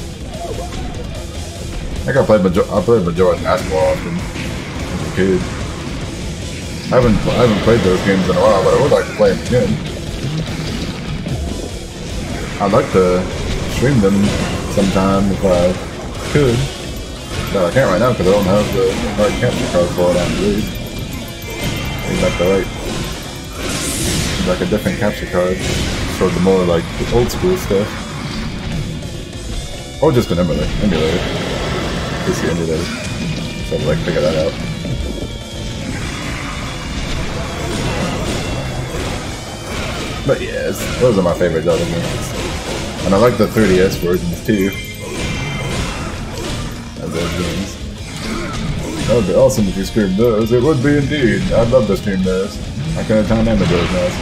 I think I played Majora's Mask more often as a kid. I haven't played those games in a while, but I would like to play them again. I'd like to stream them sometime if I could. But I can't right now because I don't have the right capture card for it, I believe. Need like a different capture card for the more like the old school stuff. Or just an emulator. Just the emulator. So I'd like to figure that out. But yeah, those are my favorite Zelda games. And I like the 3DS versions too. Of those games. That would be awesome if you streamed those. It would be indeed. I'd love to stream those. Ocarina of Time and Majora's Mask.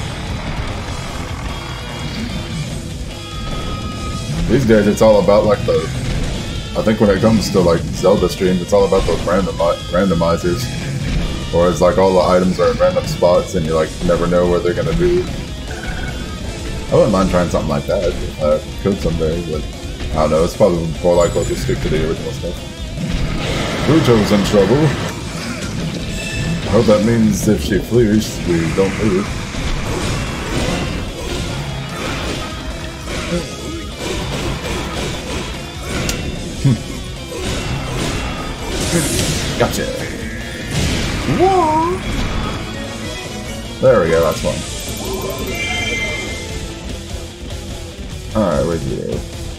These days it's all about like the... I think when it comes to like Zelda streams, it's all about those randomizers. Or it's like all the items are in random spots and you like never know where they're gonna be. I wouldn't mind trying something like that if I could someday, but I don't know, it's probably more likely to stick to the original stuff. Ruto's in trouble. I hope that means if she flees, we don't move. Gotcha. Whoa. There we go, that's one. Alright, where'd you go?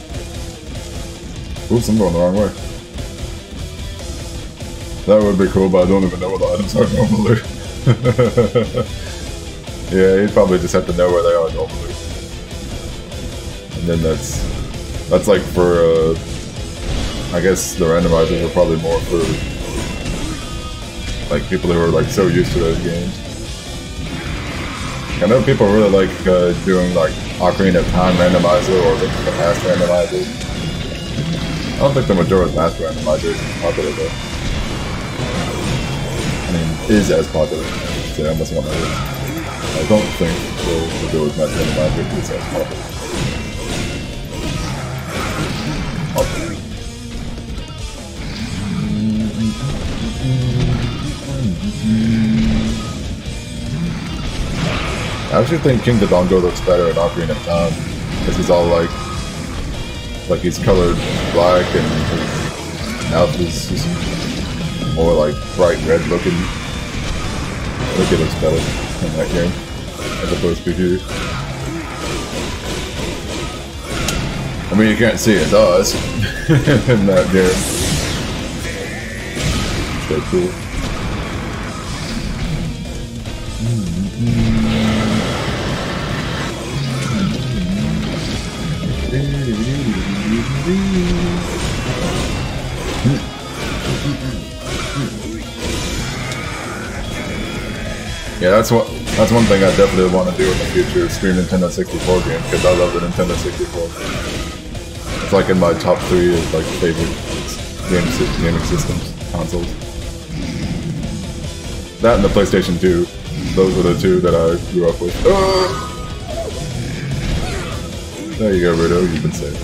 Oops, I'm going the wrong way. That would be cool, but I don't even know what the items are normally. Yeah, you'd probably just have to know where they are normally. And then that's like for, I guess the randomizers are probably more for like people who are like so used to those games. I know people really like doing like Ocarina of Time randomizer or Link to the Past randomizer. I don't think the Majora's Mask randomizer is popular though. I mean, is as popular. So I must want to. I don't think the Majora's Mask randomizer is as popular. I actually think King Dodongo looks better in Ocarina of Time, because he's all like he's colored black and his mouth is just more like bright red looking. I think it looks better in that game, as opposed to here. I mean, you can't see his eyes in that game. So cool. Yeah, that's one thing I definitely want to do in the future, stream Nintendo 64 games, because I love the Nintendo 64. It's like in my top 3 of like favorite gaming systems, consoles. That and the PlayStation 2. Those were the two that I grew up with. There you go, Rudo, you've been saved.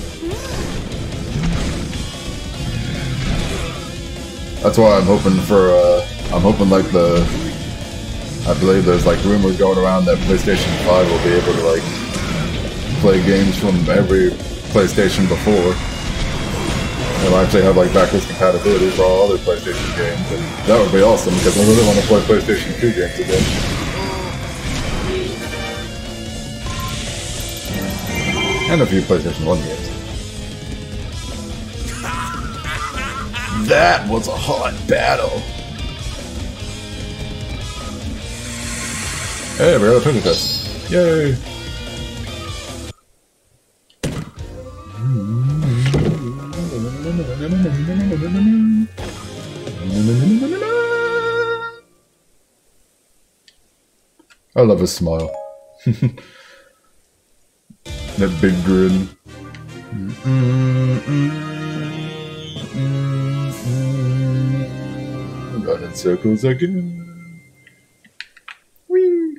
That's why I'm hoping for, like I believe there's like rumors going around that PlayStation 5 will be able to like play games from every PlayStation before. It'll actually have like backwards compatibility for all other PlayStation games, and that would be awesome because I really want to play PlayStation 2 games again. And a few PlayStation 1 games. That was a hot battle! Hey, we got a printer test. Yay! I love his smile. That big grin. Run in circles again. Whee!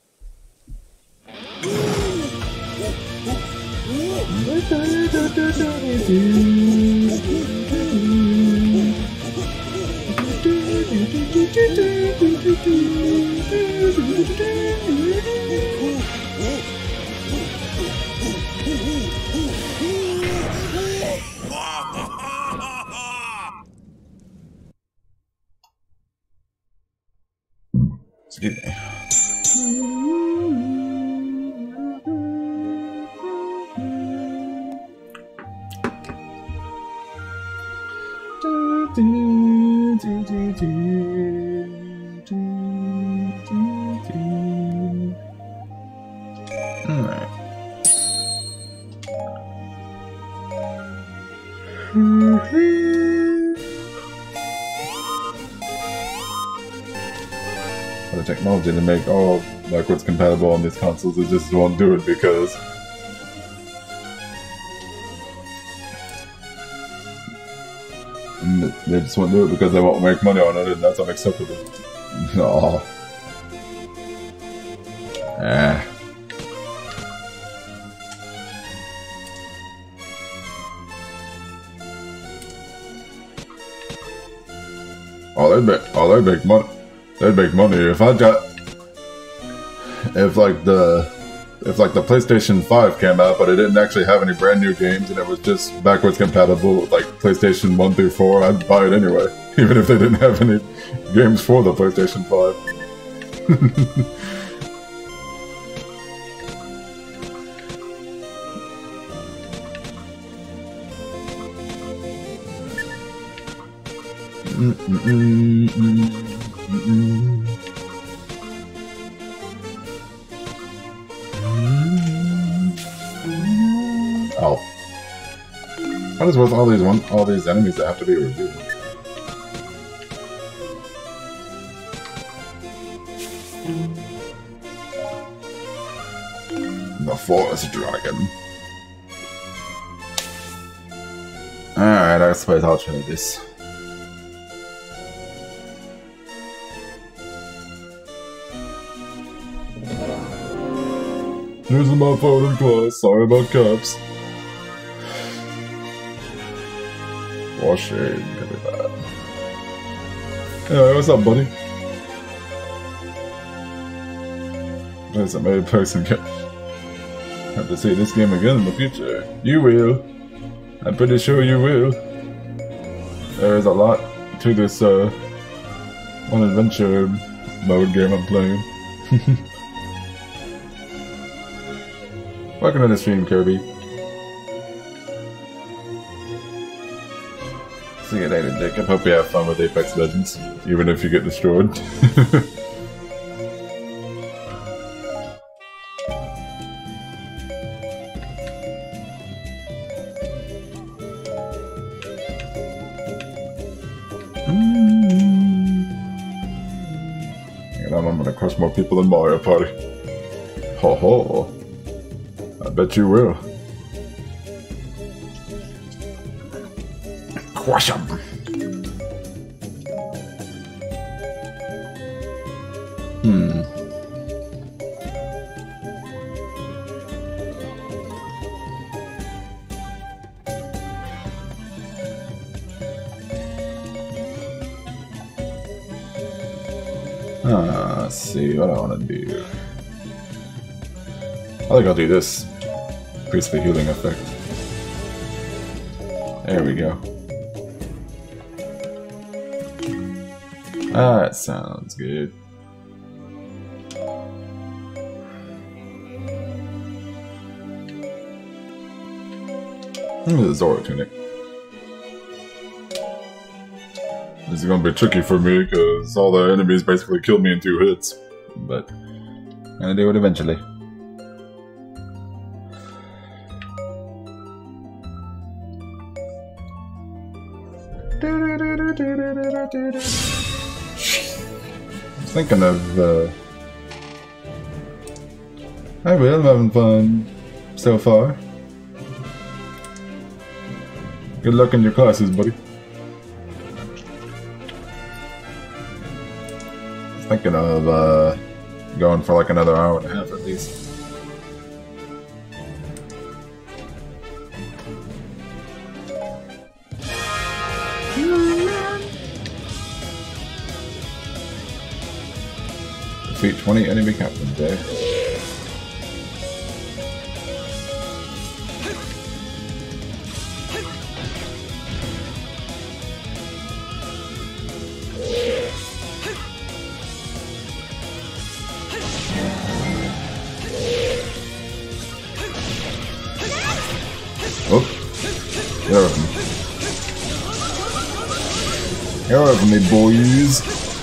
Excuse me. Alright. The technology to make all backwards compatible on these consoles, it just won't do it because they just won't do it because they won't make money on it, and that's unacceptable. Aww. Ah. Oh, they'd make money. They'd make money if like the PlayStation 5 came out, but it didn't actually have any brand new games, and it was just backwards compatible with like PlayStation 1 through 4. I'd buy it anyway, even if they didn't have any games for the PlayStation 5. Oh. What is with all these enemies that have to be reviewed? The Forest Dragon. Alright, I suppose I'll try this. Using my phone in class, sorry about caps. Washing, give me that. Hey, what's up, buddy? There's a made person have to see this game again in the future. You will. I'm pretty sure you will. There is a lot to this one adventure mode game I'm playing. Welcome to the stream, Kirby. See you later, Jacob. Hope you have fun with Apex Legends, even if you get destroyed. I'm gonna crush more people in Mario Party. Ho ho! I bet you will. Crush 'em! Let's see what I want to do. I think I'll do this. Increase the healing effect. There we go. That sounds good. The Zoro tunic. This is gonna be tricky for me because all the enemies basically killed me in 2 hits, but I'm gonna do it eventually. I'm thinking of I'm having fun so far. Good luck in your classes, buddy. Thinking of going for like another hour and a half at least. Defeat 20 enemy captains, eh? Oh, get away from me. Get away from me, boys.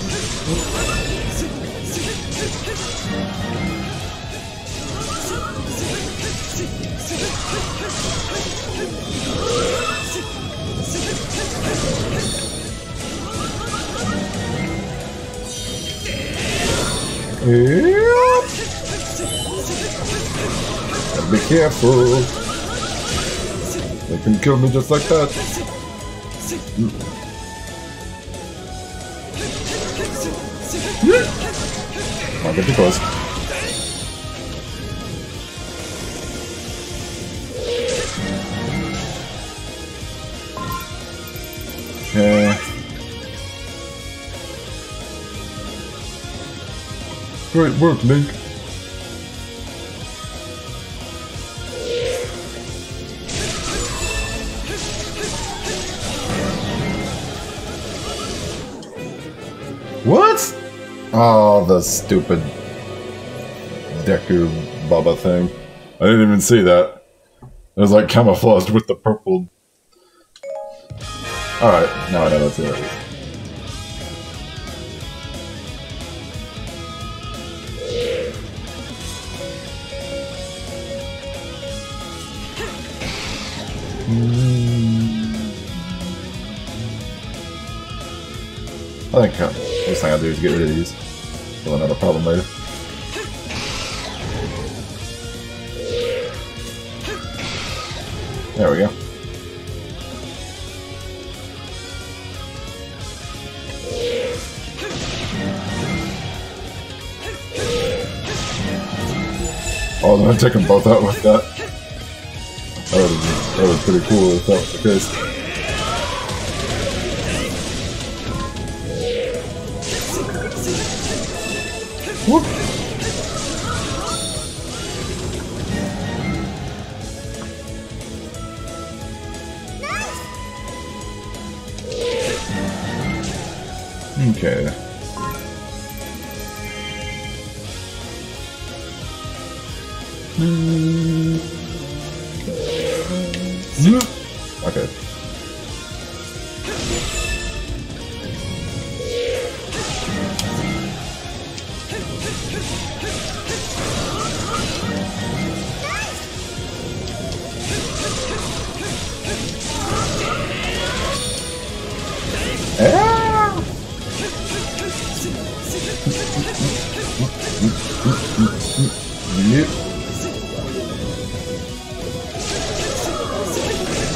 Gotta be careful. They can kill me just like that. Come on, get too close. Okay. Great work, Link. What? Oh, the stupid Deku Baba thing. I didn't even see that. It was like camouflaged with the purple. Alright, now I know that's it. I think first thing I'll do is get rid of these. We'll have a problem later. There we go. Oh, I'm gonna take them both out with that. That was pretty cool if that was the case. Whoop. Okay. Okay.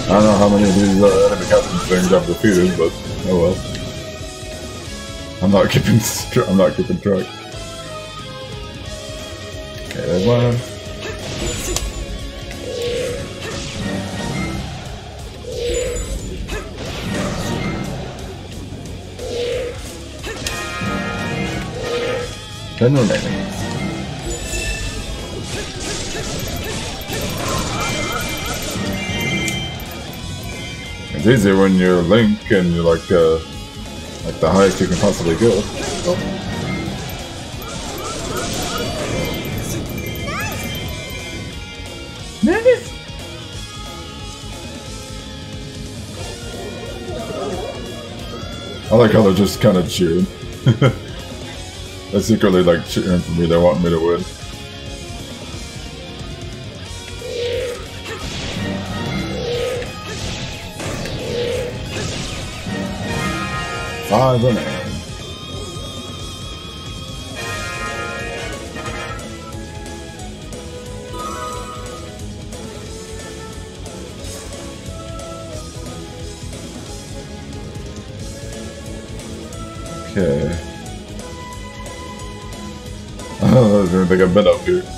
I don't know how many of these enemy captain things I've defeated, but oh well. I'm not keeping track. Okay, there's one. Then remaining. It's easier when you're Link and you're like the highest you can possibly go. Oh. I like how they're just kind of cheering. They're secretly like cheering for me, they want me to win. Five remaining. Okay. I don't even think I've been up here.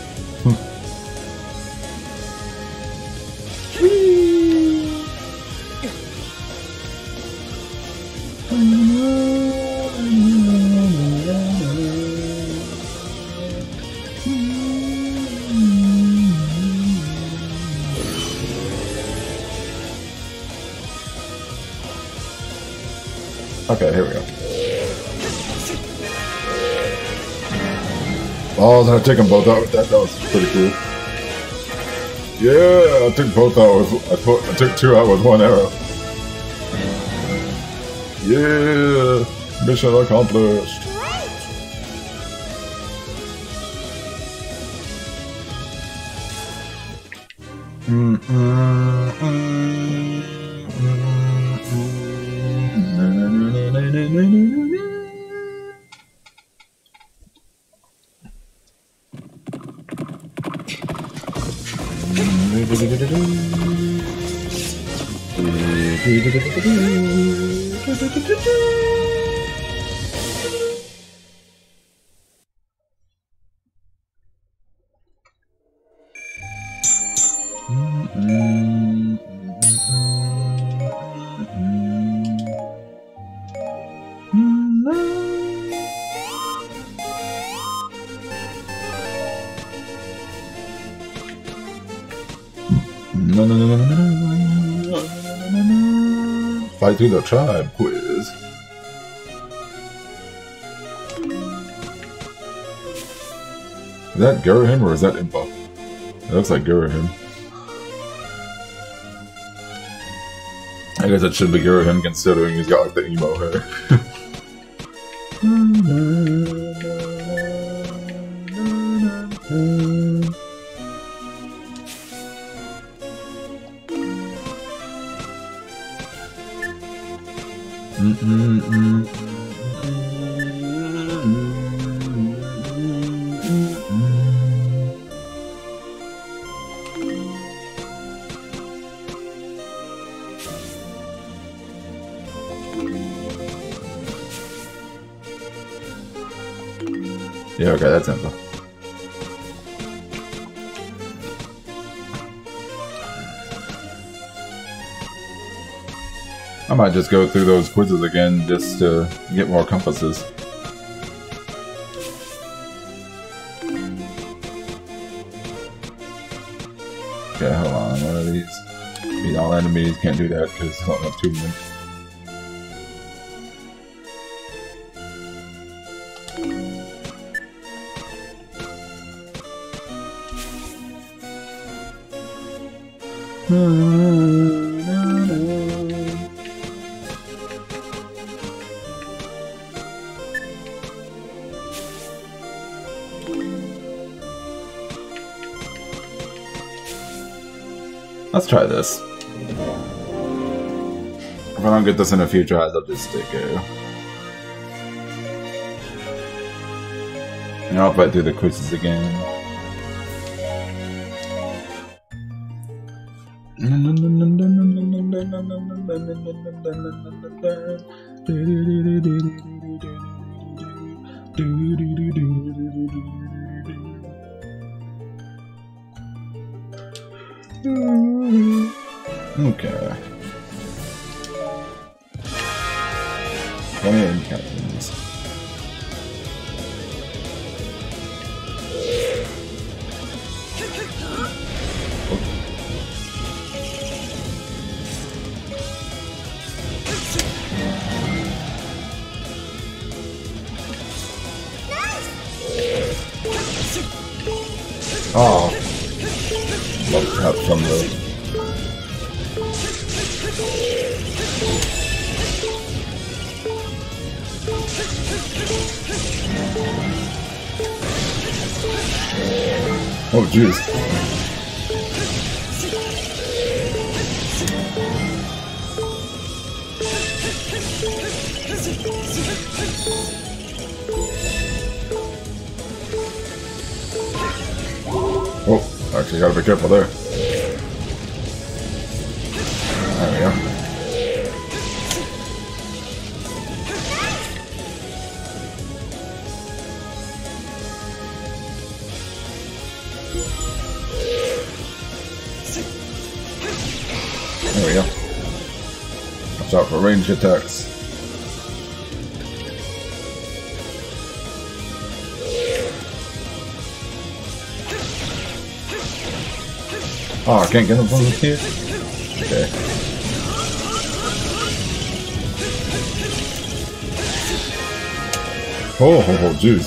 Okay, here we go. Oh, then I took them both out with that. That was pretty cool. Yeah, I took both out with. I took two out with one arrow. Yeah, mission accomplished. Fight through the tribe quiz. Is that Girahim or is that Impa? It looks like Girahim. I guess it should be Girahim considering he's got like the emo hair. Yeah, okay, that's simple. I might just go through those quizzes again just to get more compasses. Okay, hold on, what are these? Beat all enemies, can't do that because I don't have too many. Let's try this. If I don't get this in a few tries, I'll just go. And I'll fight through the quizzes again. Okay. Go ahead and count these. Oh, love to have some of those. Oh, jeez. Oh, actually gotta be careful there. There we go. There we go. Watch out for ranged attacks. Oh, I can't get him from here? Okay. Oh, jeez.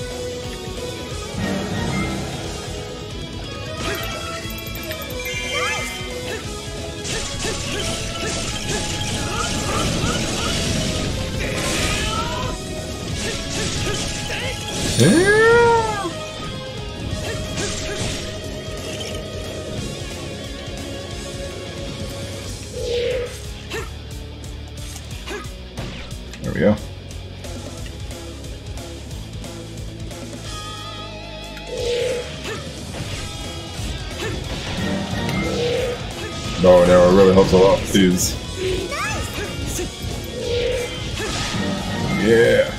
There we go. Bow and arrow really helps a lot, please. Yeah.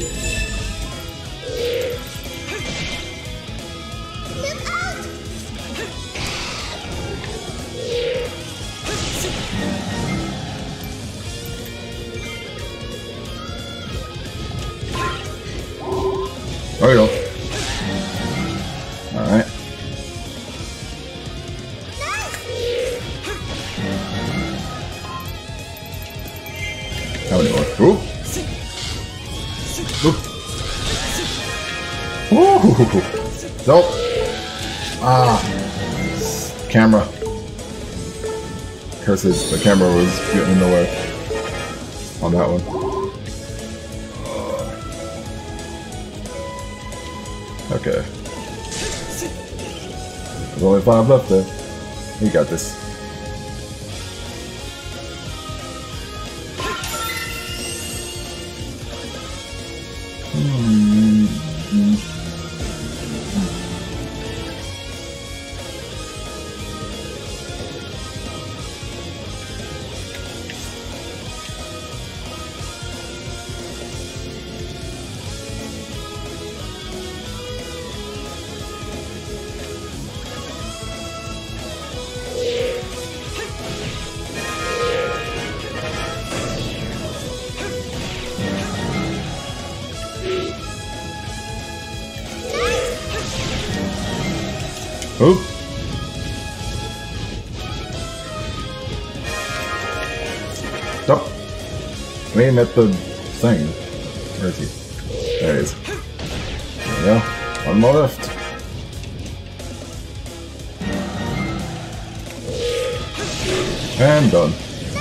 There we go. Alright. How many more? Ooh! Ooh! Nope! Ah! Camera. Curses, the camera was getting in the way on that one. Okay. There's only 5 left there. You got this. Oh! Stop! Aim at the thing. Where is he? There he is. There we go. One more left. And done.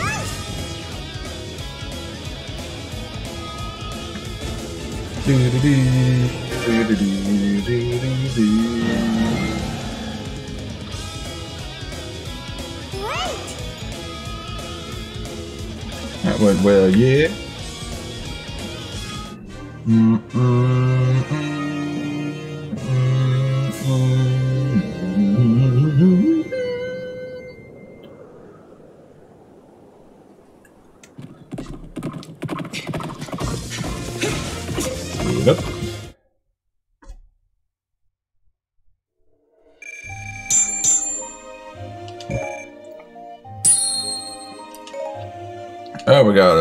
That went well, yeah. Yep. Oh, we got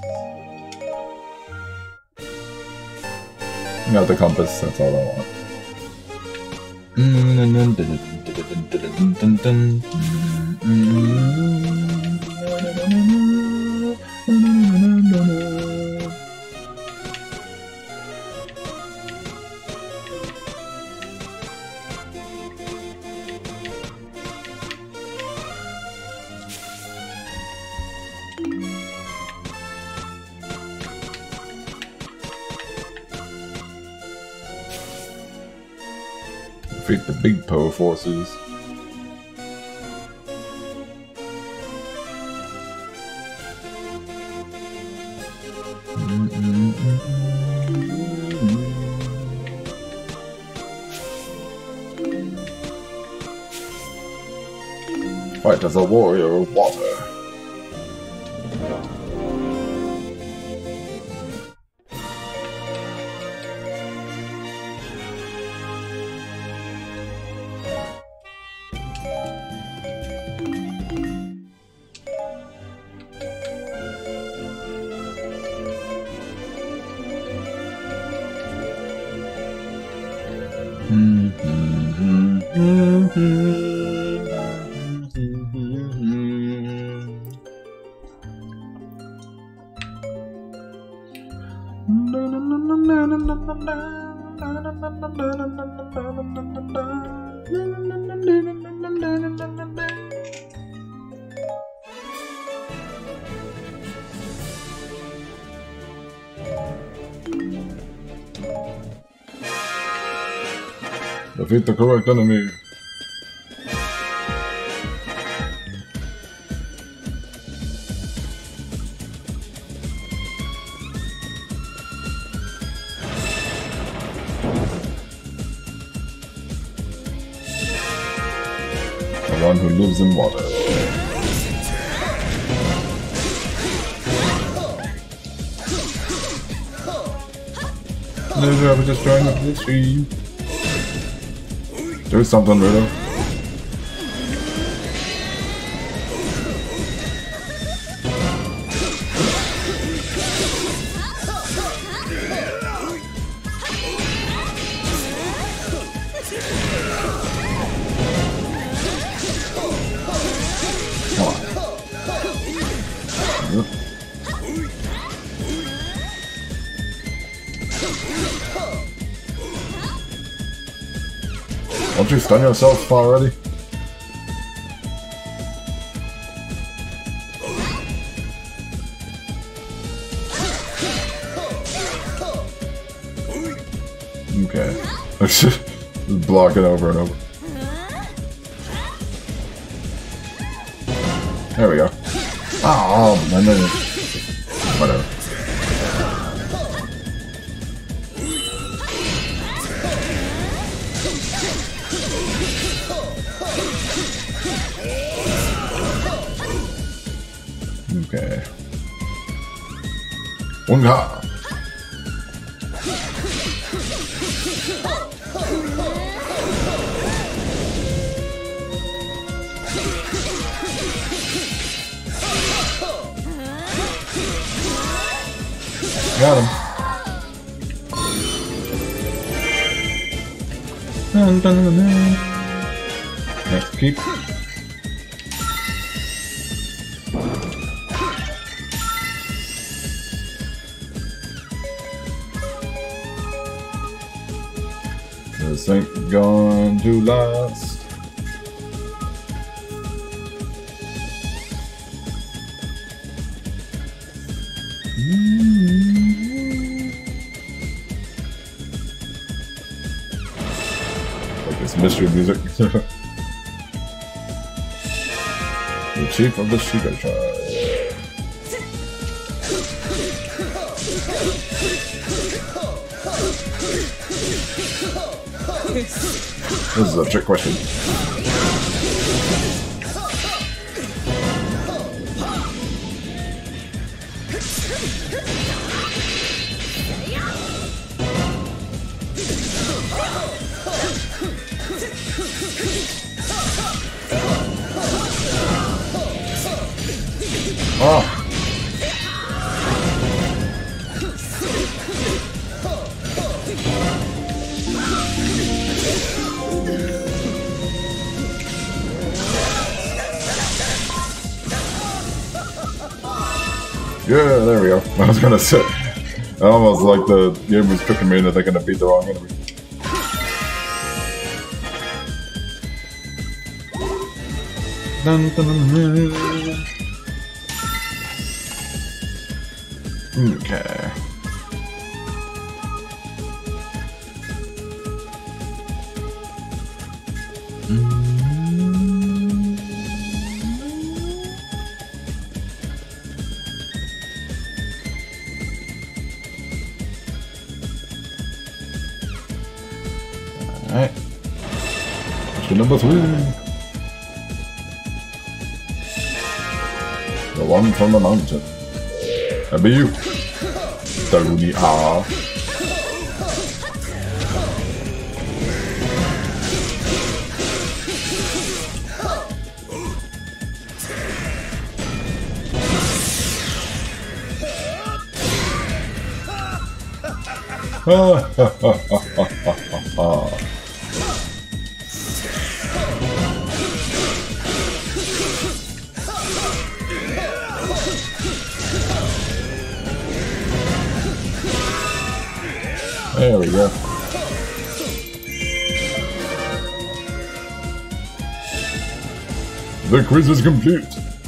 the compass. That's all I want. Defeat the big Po forces. Fight as a warrior of water. Defeat the correct enemy. The one who lives in water. Maybe I was just trying to push you. Do something, Rudo. Come on. Yep. Won't you stun yourself already? Okay. Just block it over and over. There we go. Oh, no. Whatever. Okay. Unga. Got him. Next keep. This ain't going to last. Like this mystery music. The chief of the Shiga tribe. This is a trick question. Ah! Yeah, there we go. I was gonna say, I almost like the game was tricking me into thinking to beat the wrong enemy. Dun, dun, dun, dun. Okay. Alright. Question number 3. The one from the mountain. That'd be you. Daruni Ah. Ha ha ha ha ha ha. There we go. The quiz is complete.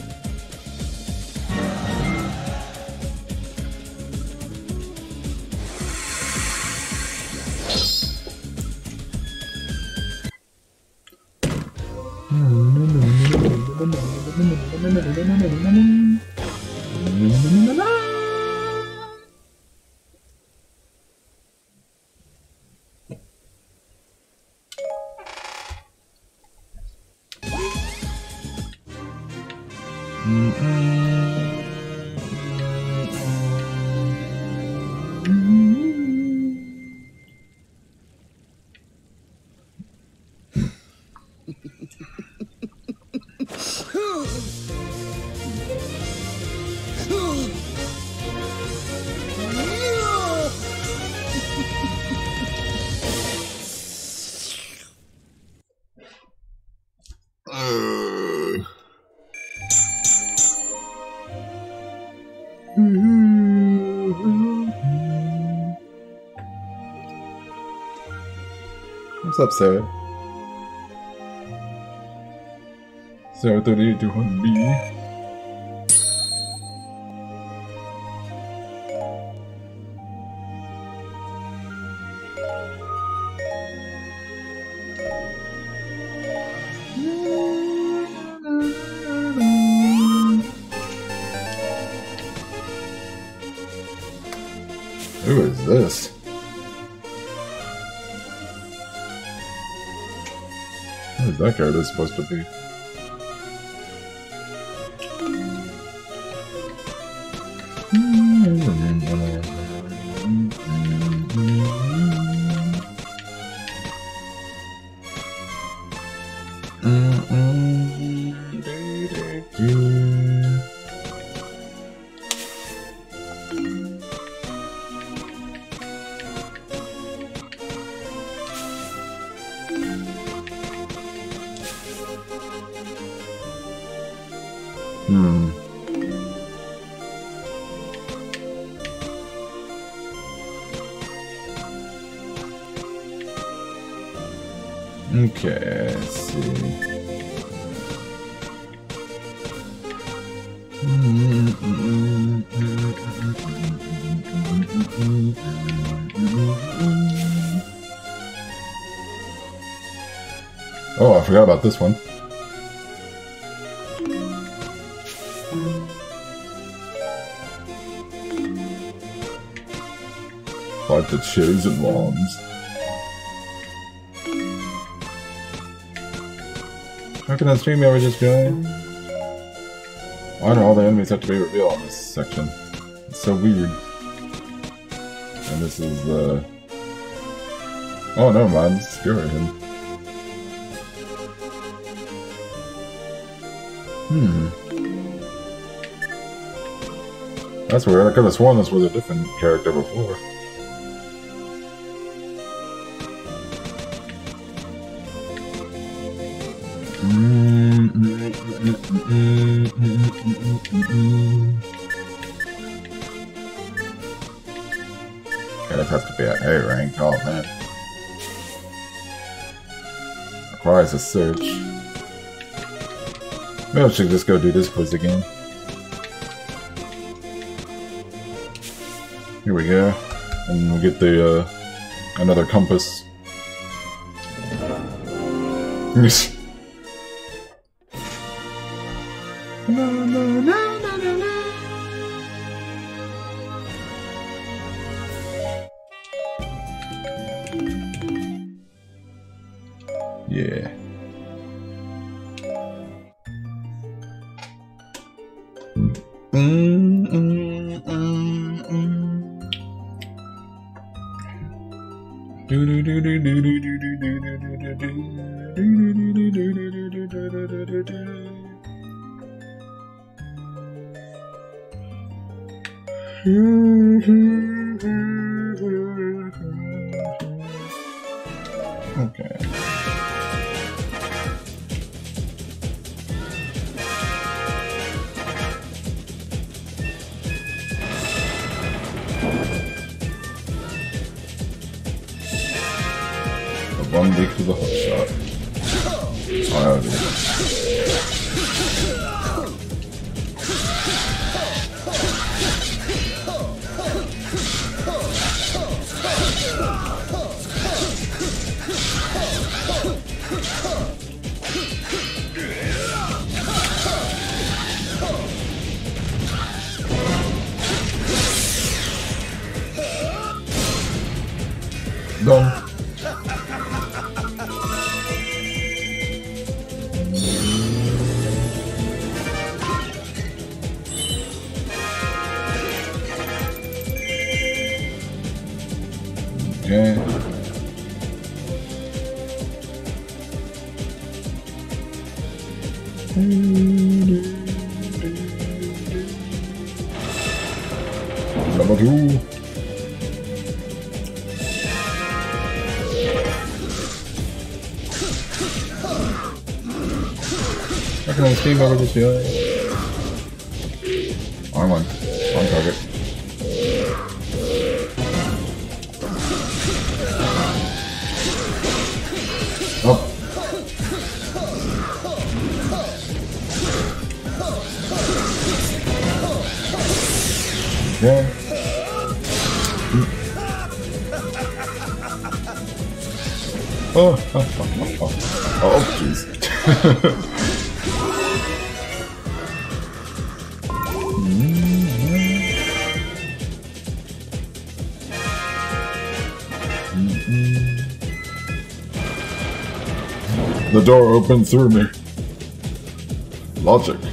What's up, Sarah? Sarah 3821B. Who is this? What is that character supposed to be? Okay, let's see. Oh, I forgot about this one. Like the chosen ones. How can that stream ever just join? Why do all the enemies have to be revealed in this section? It's so weird. And this is oh, never mind. This is Skirrahan. That's weird. I could have sworn this was a different character before. Okay, this has to be an A rank. Oh man. Requires a search. Maybe I should just go do this quiz again. Here we go. And we'll get the another compass. Yeah. Okay. One week to the hook shot. Oh, done. Okay. Number 2. I can escape over this guy. Wrong one. Wrong target. Oh. Okay. Oh, jeez. The door opened through me. Logic.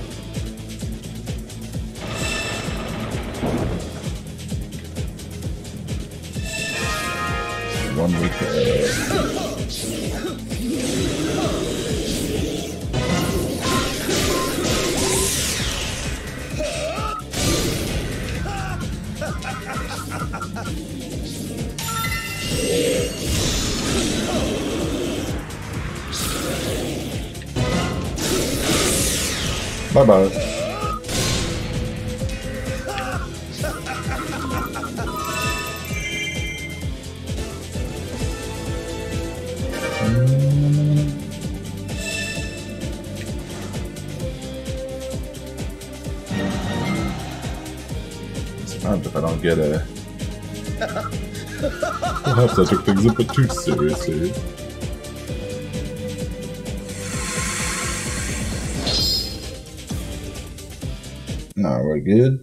One week. Bye-bye. Sometimes if I don't get a... Perhaps I took things a bit too seriously. No, we're good.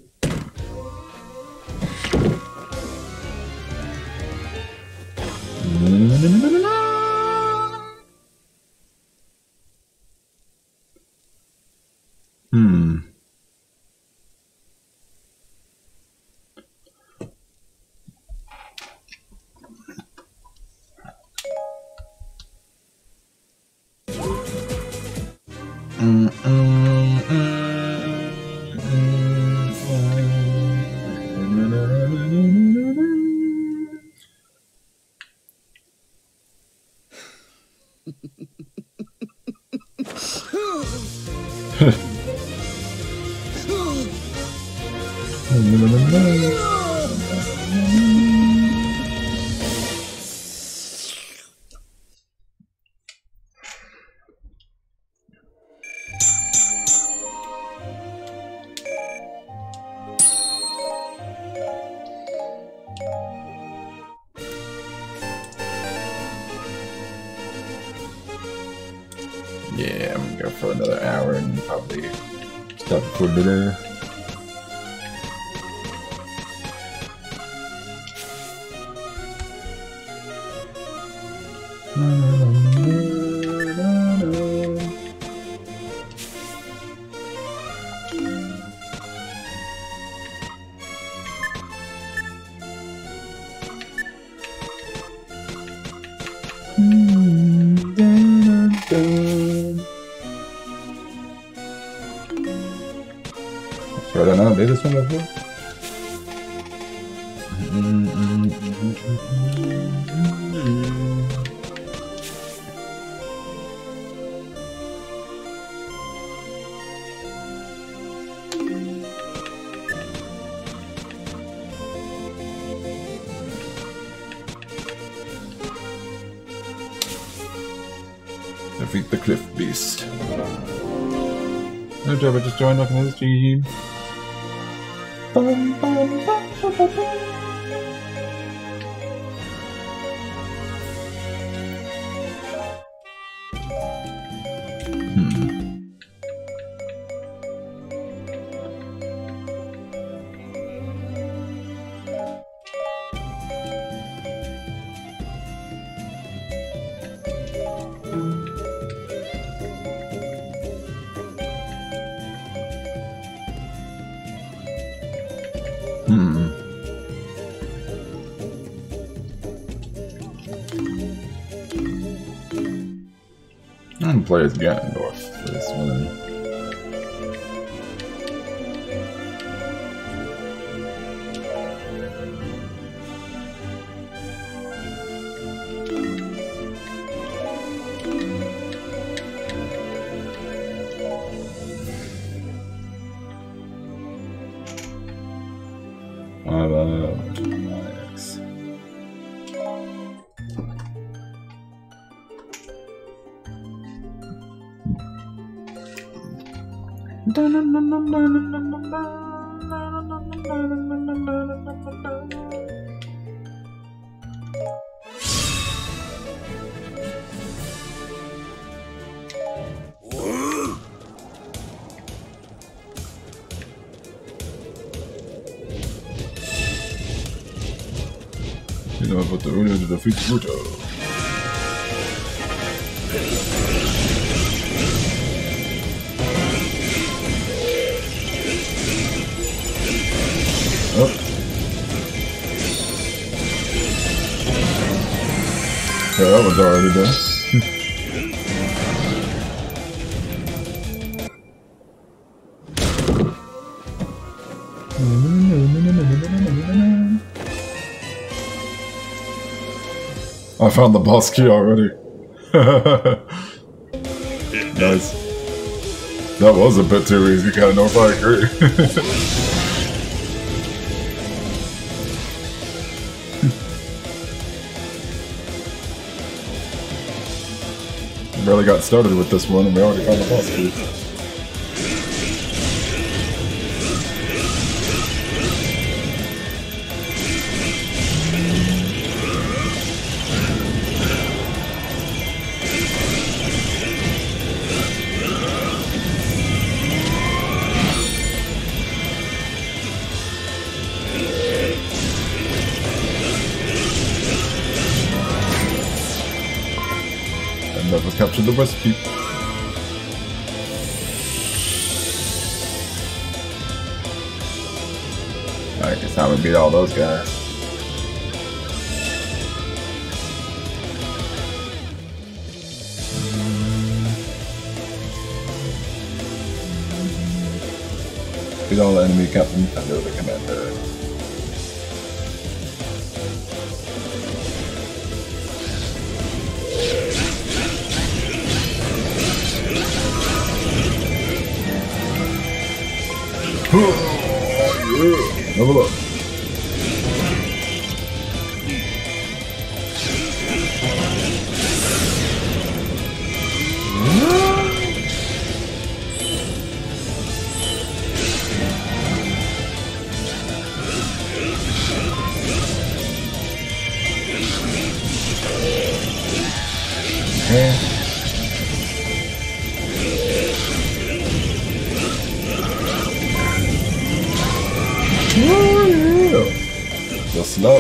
Yeah, I'm gonna go for another hour and probably stop for dinner. I don't know, did this one before? Defeat the Cliff Beast. No job, I just joined up in his team. I'm gonna play as Ganondorf for this one. Nice. You know about the owner to defeat Pluto. Oh. Yeah, that was already done. I found the boss key already. Nice. That was a bit too easy, kind of know if I agree. Barely got started with this one and we already found the boss key. That was captured the recipe. I guess time to beat all those guys. Beat all the enemy captains and the commander. Oh, yeah. Level up. Just enough.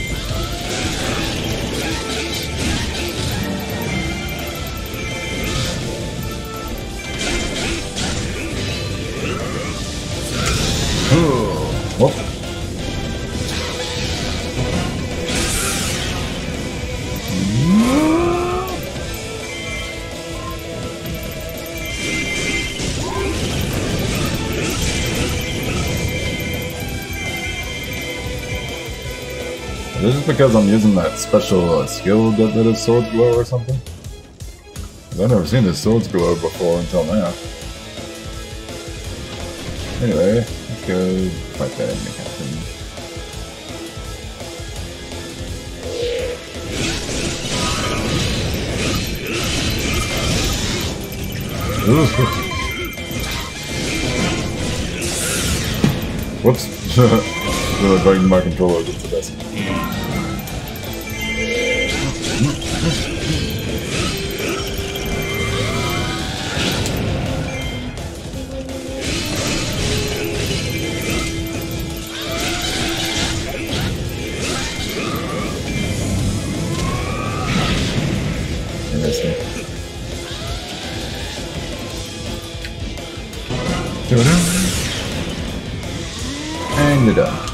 Whoop. This is because I'm using that special skill that his swords glow or something. I've never seen his swords glow before until now. Anyway, let's go fight that enemy captain. Whoops. Really biting my controller just the best. And you're done.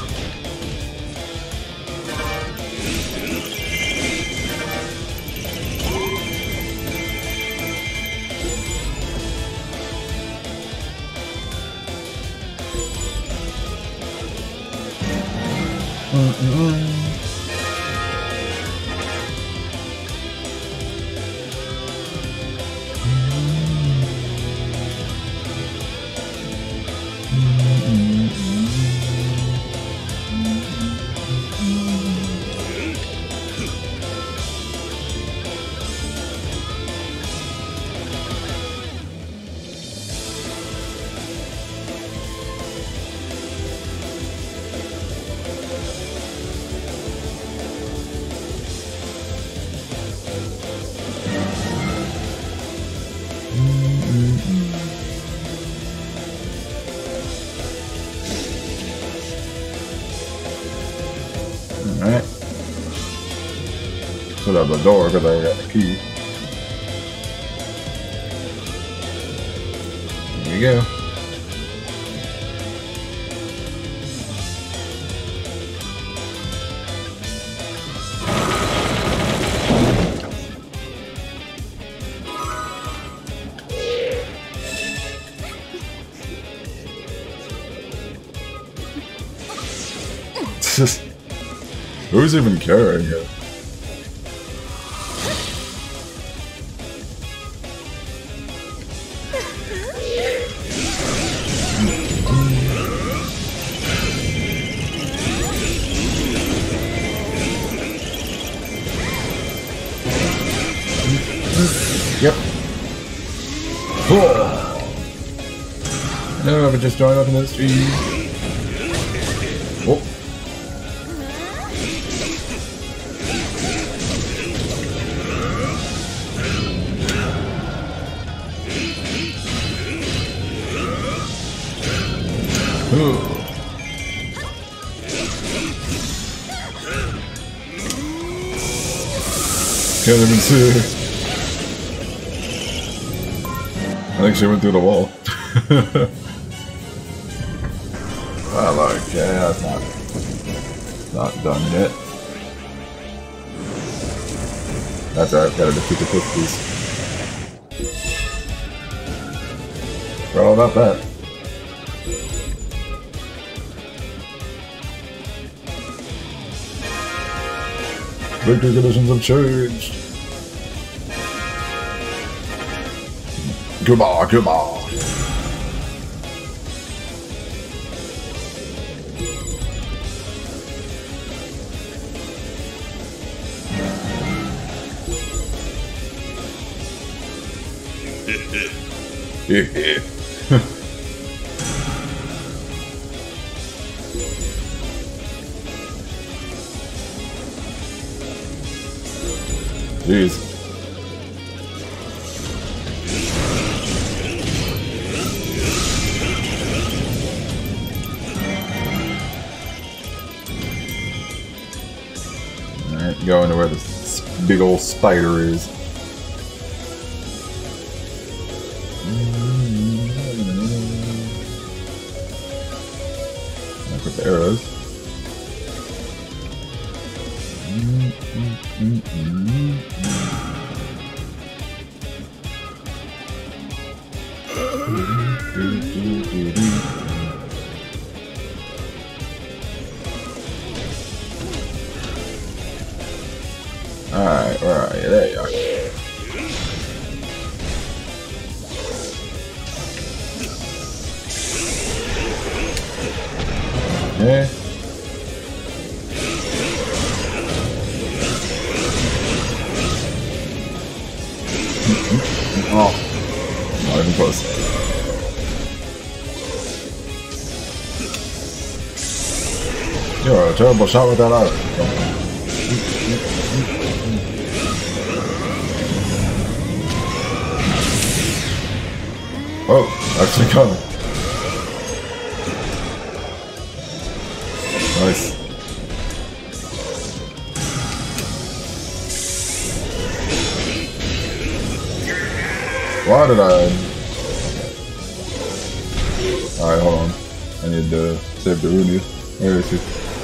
Alright. Put out the door because I got the key. There you go. Who's even carrying it? Yep. Cool. No, but just join up in the stream. Oh. Can't even see her. I think she went through the wall. Well, okay, that's not done yet. That's alright, gotta defeat the cookies. Forgot all about that. Victory conditions have changed. Come on, come on. Jeez. Alright, going to where this big old spider is. Look at the arrows. Alright, where are you? There you are. Okay. Oh, not even close. You're a terrible shot with that arrow. Oh, actually coming. Nice. Why did I... Alright, hold on. I need to save the Rooney. Where is he?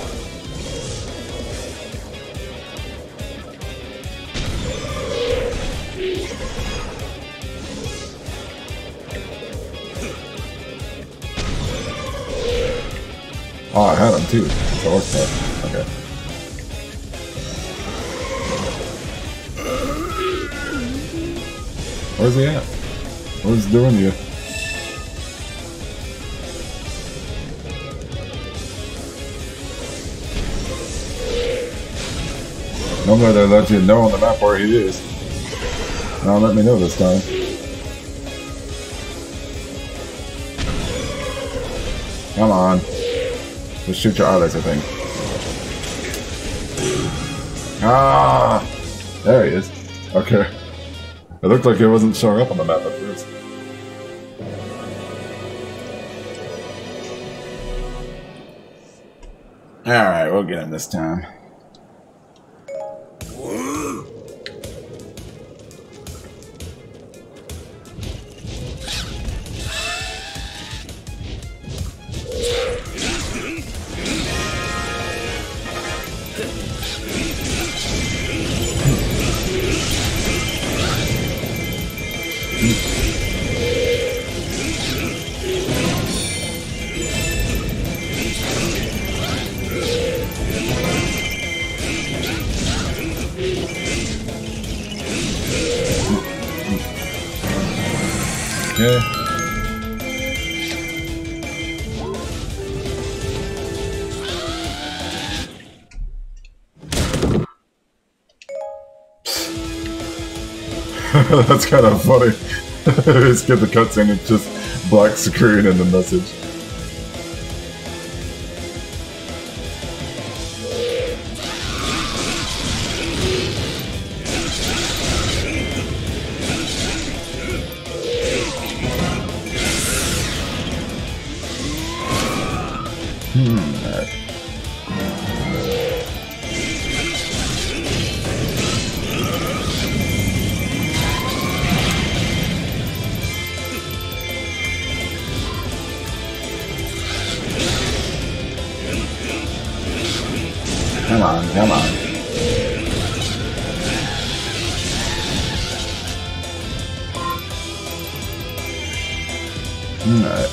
Oh, I had him too. So what's that? Okay. Where's he at? Where's he doing here? Normally they let you know on the map where he is. Now let me know this time. Come on. Just shoot your eyelids, I think. Ah! There he is. Okay. It looked like it wasn't showing up on the map at first. Alright, we'll get him this time. Okay. That's kind of funny. Just get the cutscene, it's just black screen and the message. Alright. Come on, come on. Alright.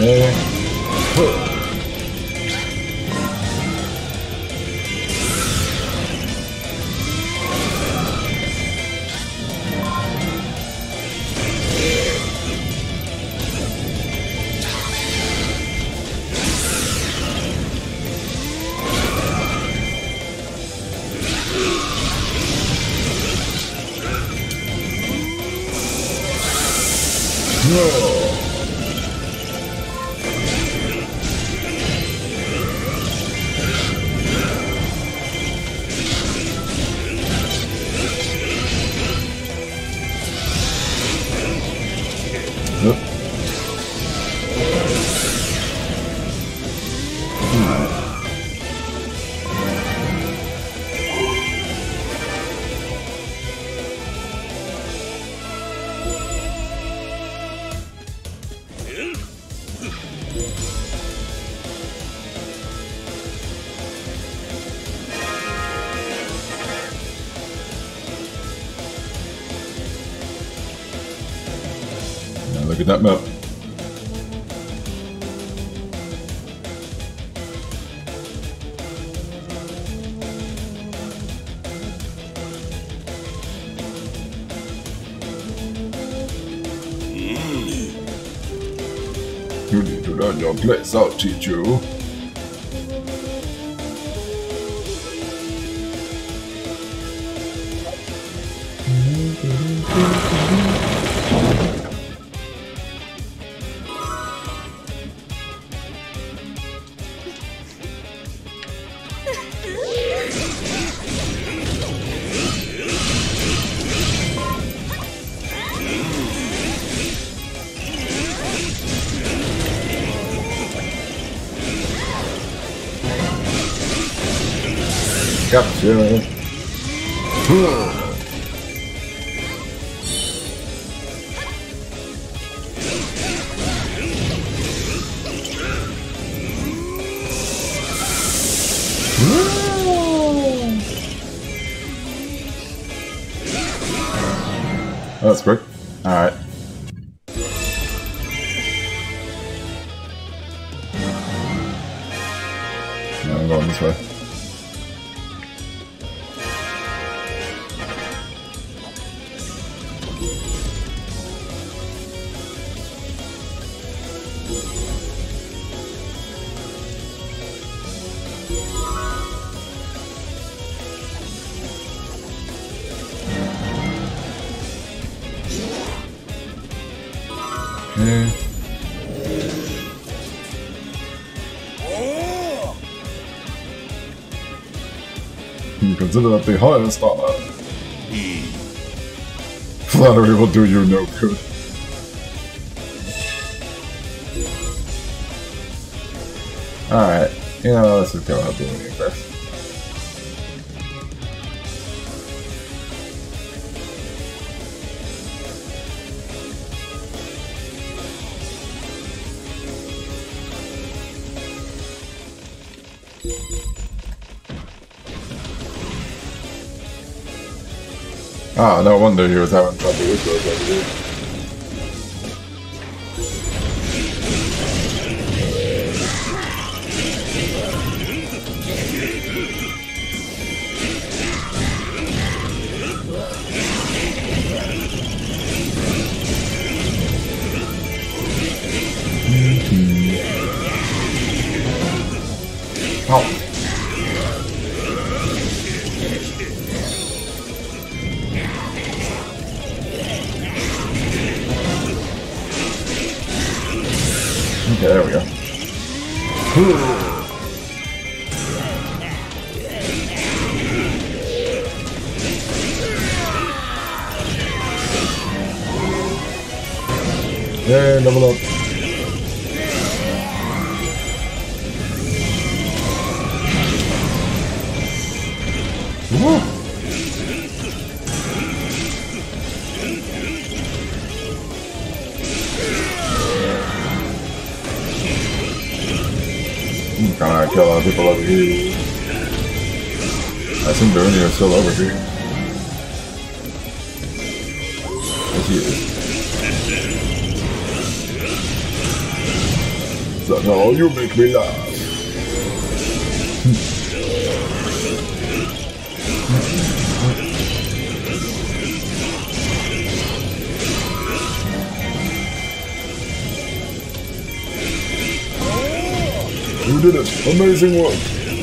Look at that map. You need to learn your place, I'll teach you. Gotcha. Oh, that's quick. Alright. No, I'm going this way. You consider that the highest honor. Flattery will do you no good. Alright, let's just go out the winning first. Ah, no wonder he was having trouble with those over there. Oh. Okay, there we go. Yeah, level up. Woo. I'm trying to kill a lot of people over here. I think Bernie is still over here. Yes, he is. No, you make me laugh. You did it! Amazing work!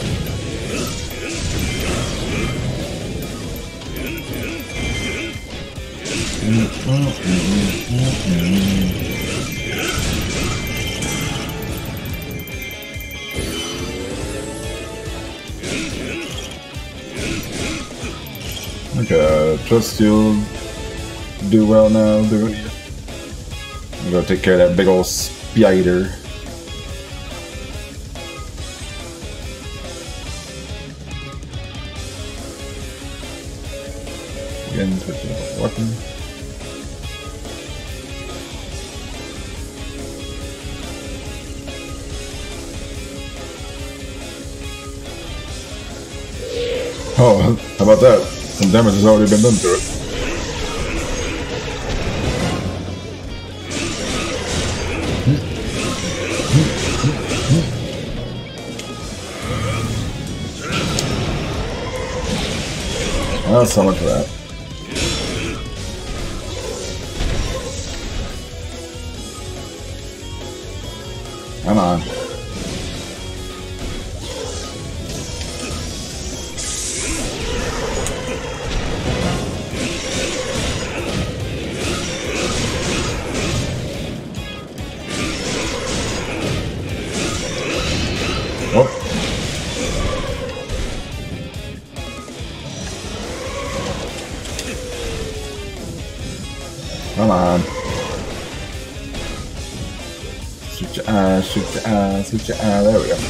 Okay, trust you'll do well now, do it. I'm gonna take care of that big old spider. Again, switching up a weapon. Oh, how about that? Some damage has already been done to it. Well, so much for that. Come on. Oh. Come on. Shoot your eye, shoot your eye, shoot your eye. There we go.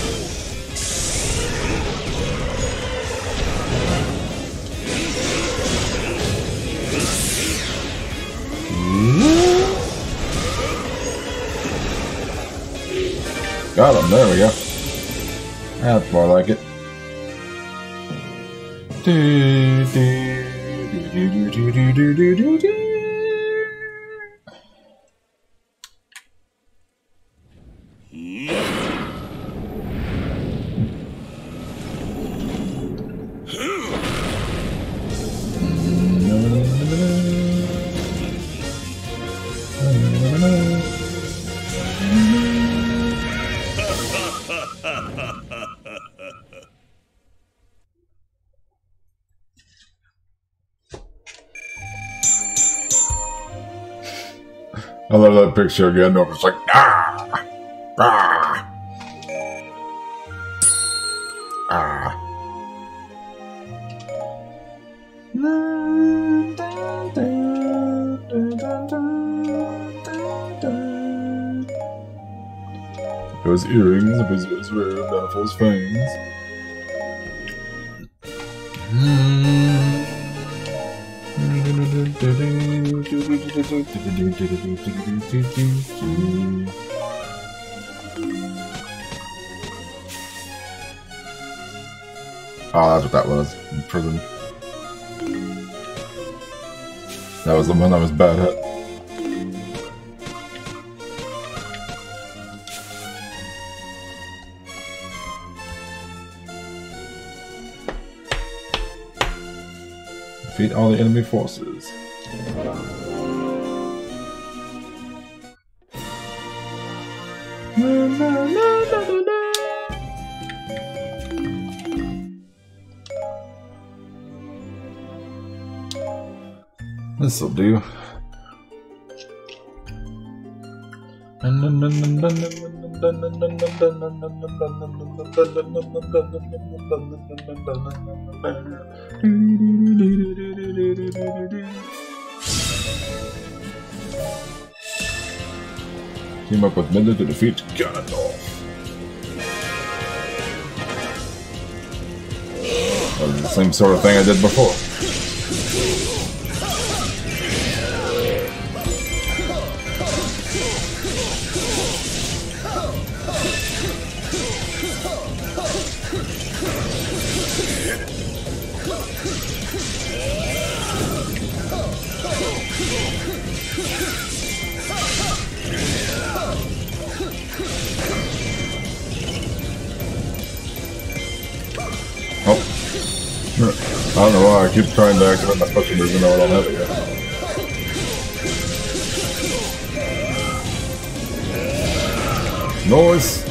Got him, there we go. That's more like it. Do, do, do, do, do, do, do, do, do. I love that picture again. It's like, ah, ah, ah. Those earrings, his rare, Manifold's fangs. Oh, that's what that was. In prison. That was the one I was bad at. Defeat all the enemy forces. This'll do. Team up with Midna to defeat Ganondorf. That was the same sort of thing I did before. don't know why I keep trying to activate my special move even though I don't have it yet. Noise!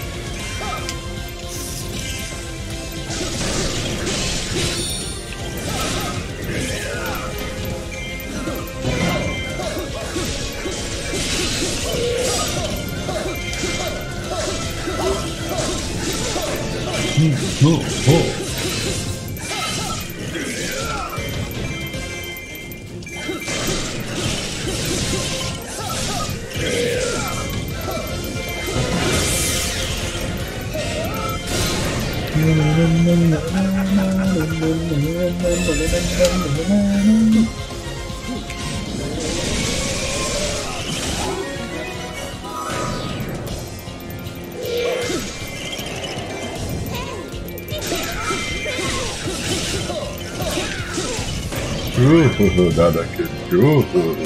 Ooh, now that kid. Ooh.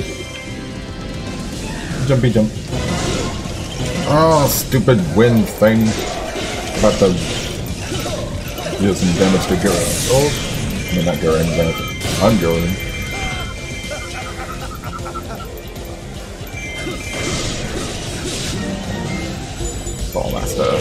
Jumpy jump. Oh, stupid wind thing. About to deal some damage to Garen. Oh, I mean, not Garen, I'm Garen. Ball master.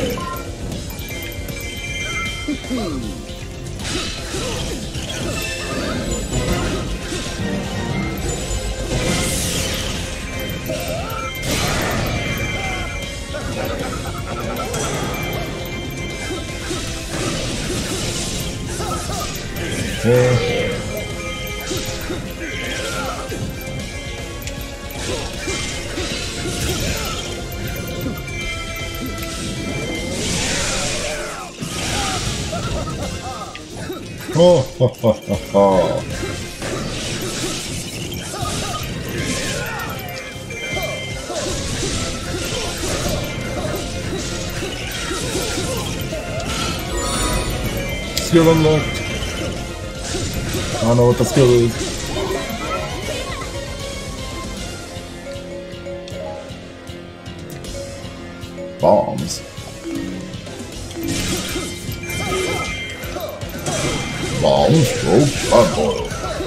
Oh, ho, ho, ho, ho. Skill unlocked. I don't know what the skill is. Bombs. Bombs? Oh, blood boil.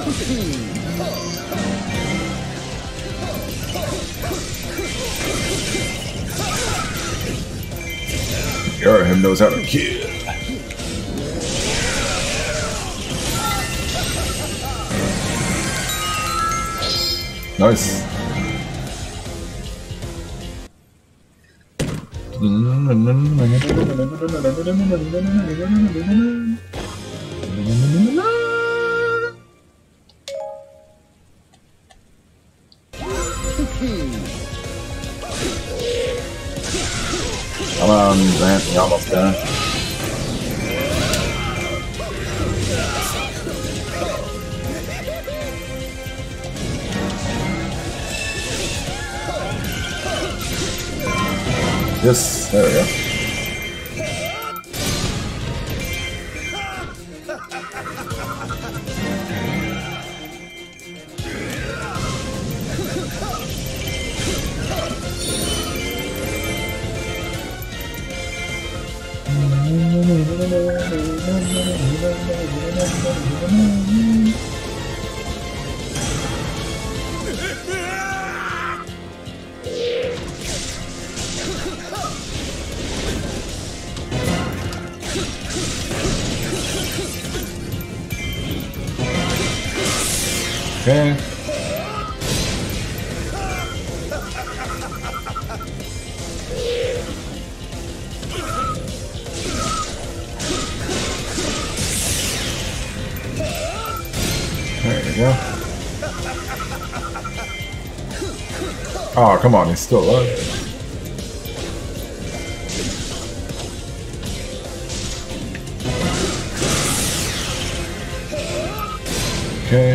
Him knows how to kill. Nice. Come on, Grant, you're almost done. Yes, there we go. Okay. There we go. Oh, come on, he's still alive. Okay.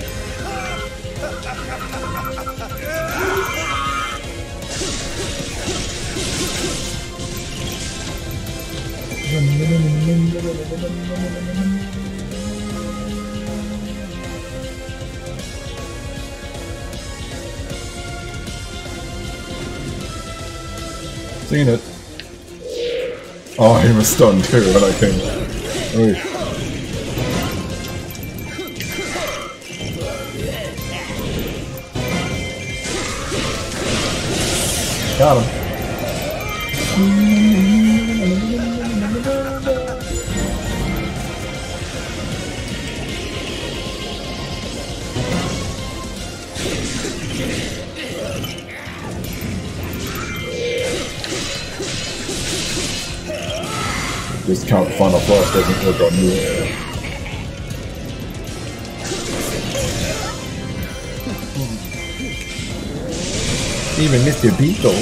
Seen it. Oh, he was stunned too when I came. Oy. Got him. Discount Final Flash doesn't work on me. Even Mr. Beetle.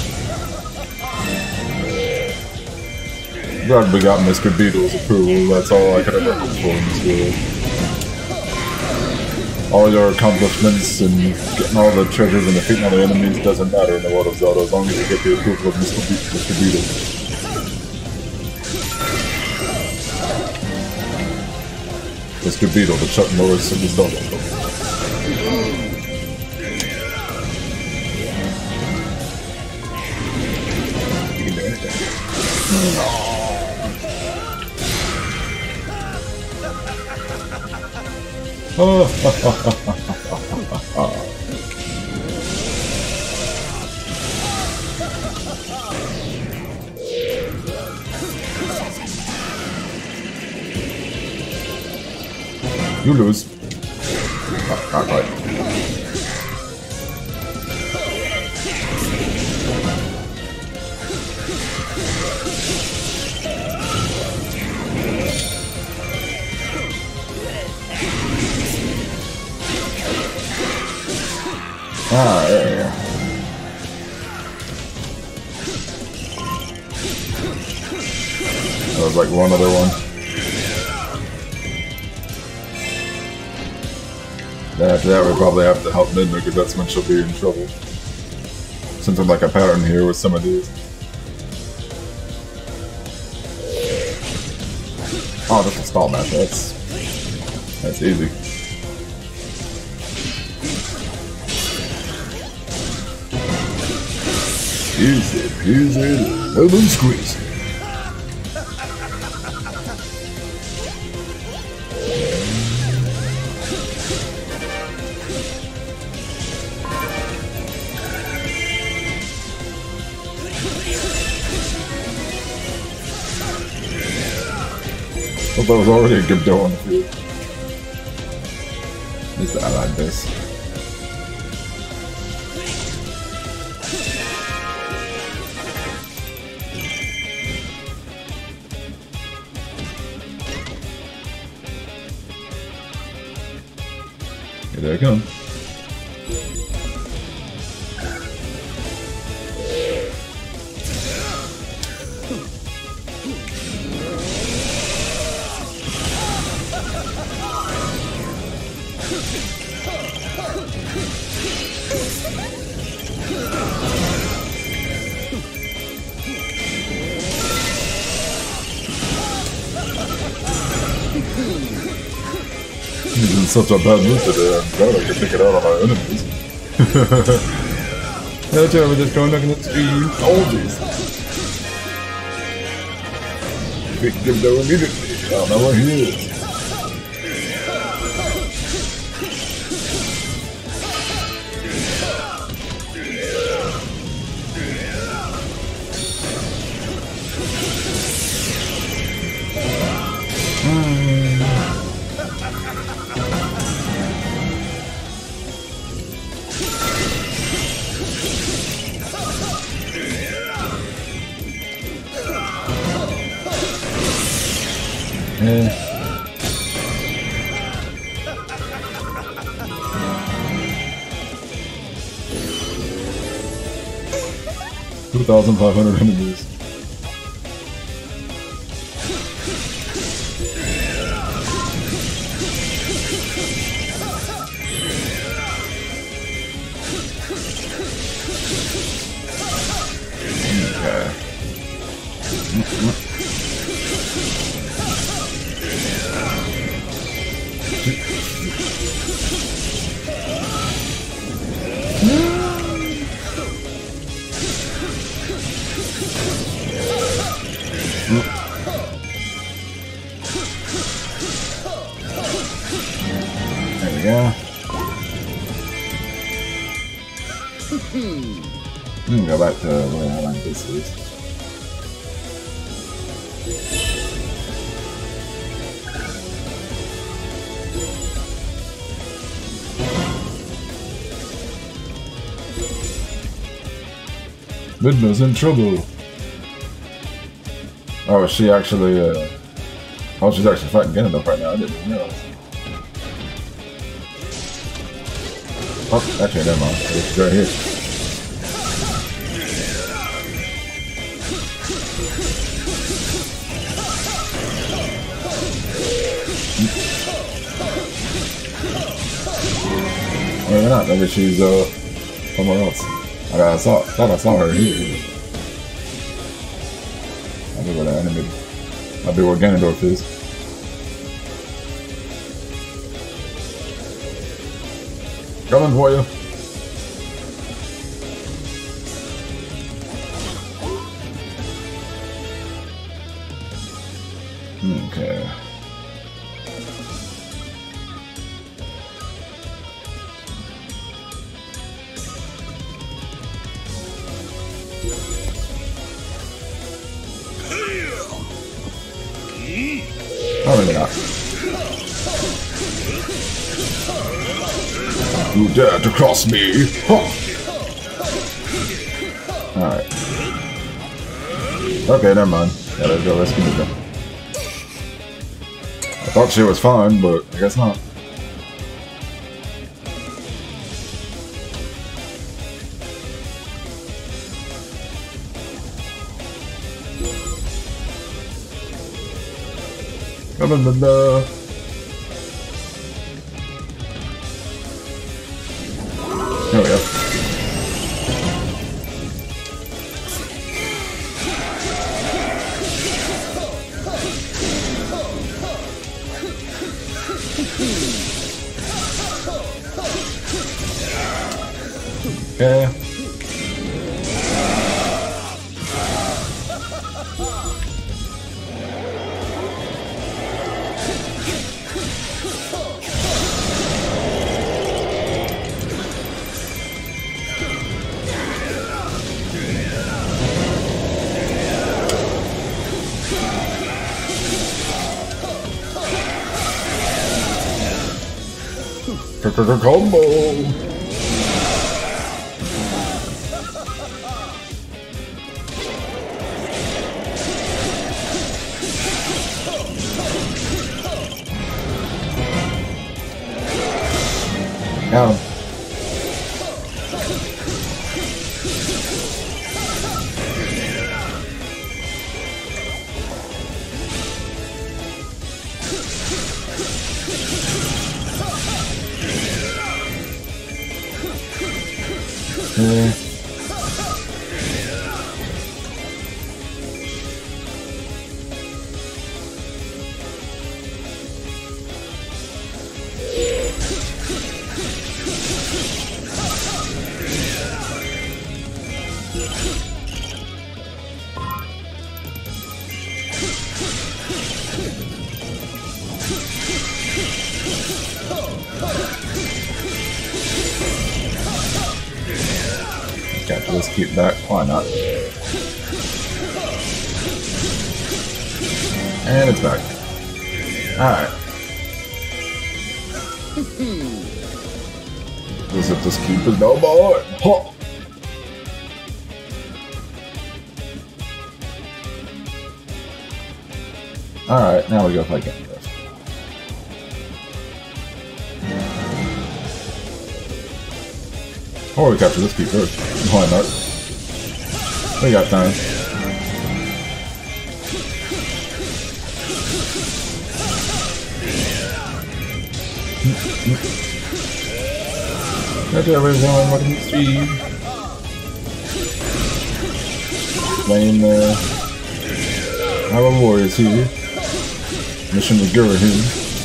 Glad we got Mr. Beetle's approval. That's all I could ever hope for in this world. All your accomplishments and getting all the treasures and defeating all the enemies doesn't matter in the world of Zelda as long as you get the approval of Mr. Beetle. Mr. Beetle, the Chuck Norris of the Zelda. You can do anything. You lose. Not quite. Ah, yeah. That was like one other one. Then after that, we probably have to help Midna because that's when she'll be in trouble. Since there's like a pattern here with some of these. Oh, just a stall match. That's easy. Easy peasy, lemon squeezy. Well, that was already a good dough on the field. At least I like this. Here they come. He's in such a bad mood today, I'm glad I can take it out on our enemies. No time, we're just going back in the stream. All these. Victim though immediately. I don't know where he is. Yeah. 2,500 enemies. I'm gonna go back to where I like this is. Midna's in trouble. Oh, is she actually, oh, she's actually fighting Ganondorf right now. I didn't even realize. Oh, actually, never mind. She's right here. Or maybe not. Maybe she's, somewhere else. Thought I saw her here. I'll be where the enemy. I'll be where Ganondorf is. Coming for you. Okay. Probably not. You dare to cross me? Huh. Alright. Okay, never mind. Gotta go rescue Mika. I thought she was fine, but I guess not. There we go. Okay. Combo! Got him. Capture this, keep that. Why not? And it's back. Alright. Does it just keep it? No boy! Huh. Alright, now we go fight Ganondorf. Or we capture this key first. Why not? We got time. Okay, everyone, welcome to stream. Playing Hyrule Warriors here. Mission to Gura here.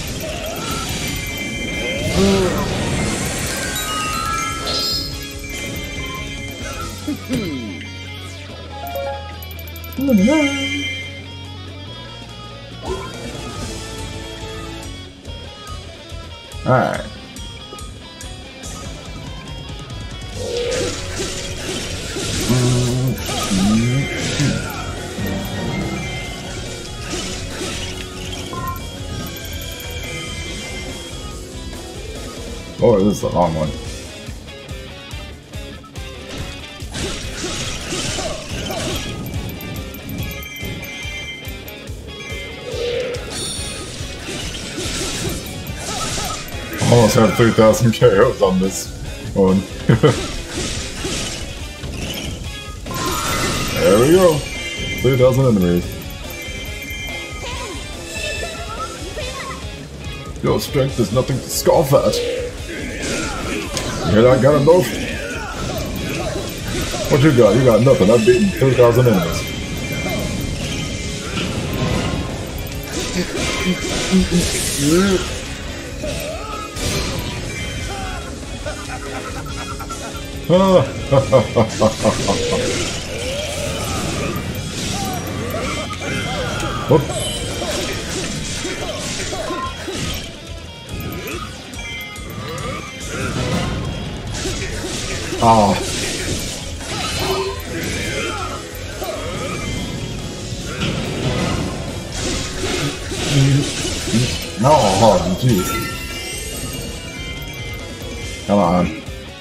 Alright. Oh, this is a long one. Almost have 3,000 KOs on this one. There we go. 3,000 enemies. Your strength is nothing to scoff at. You hear that, Ganondorf? What you got? You got nothing. I've beaten 3,000 enemies. Whoop. Ah. No, oh, jeez. Come on.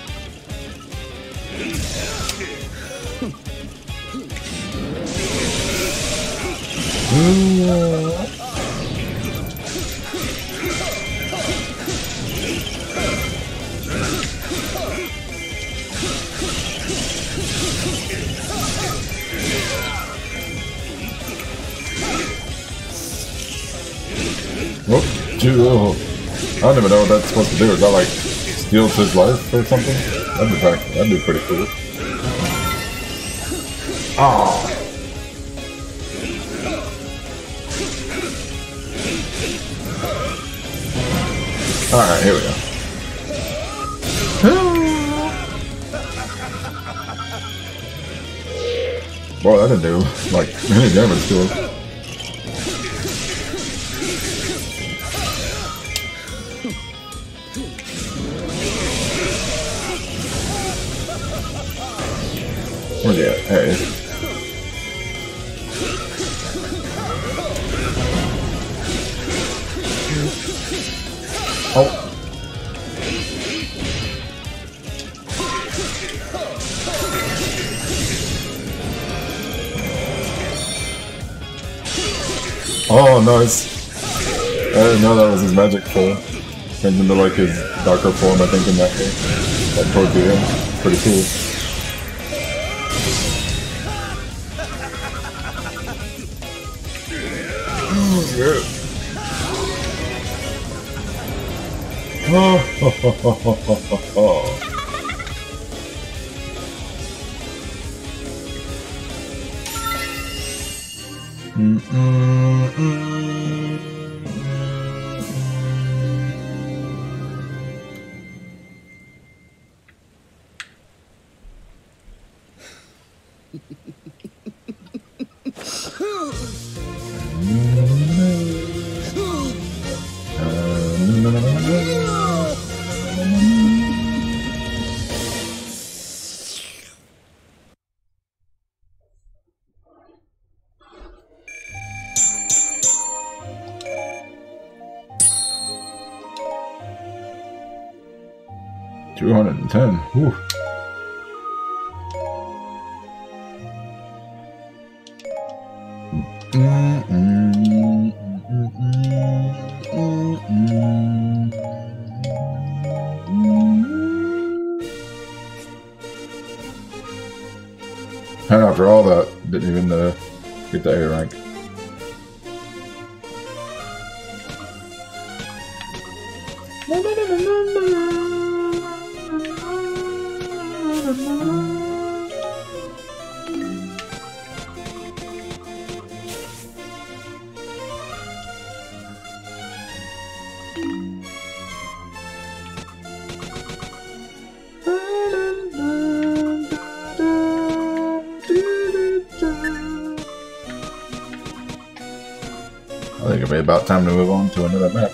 Oh, I don't even know what that's supposed to do. Is that like steals his life or something? That'd be pretty cool. Ah. Alright, here we go. Boy, that didn't do like any damage to him. Where's he at? There he is. Oh. Oh, nice. I didn't know that was his magic form. Turned into like his darker form, I think, in that game. Like toward the end. Pretty cool. Yeah. Oh. $210. Whew. And after all that, didn't even get the A rank. I think it'll be about time to move on to another map.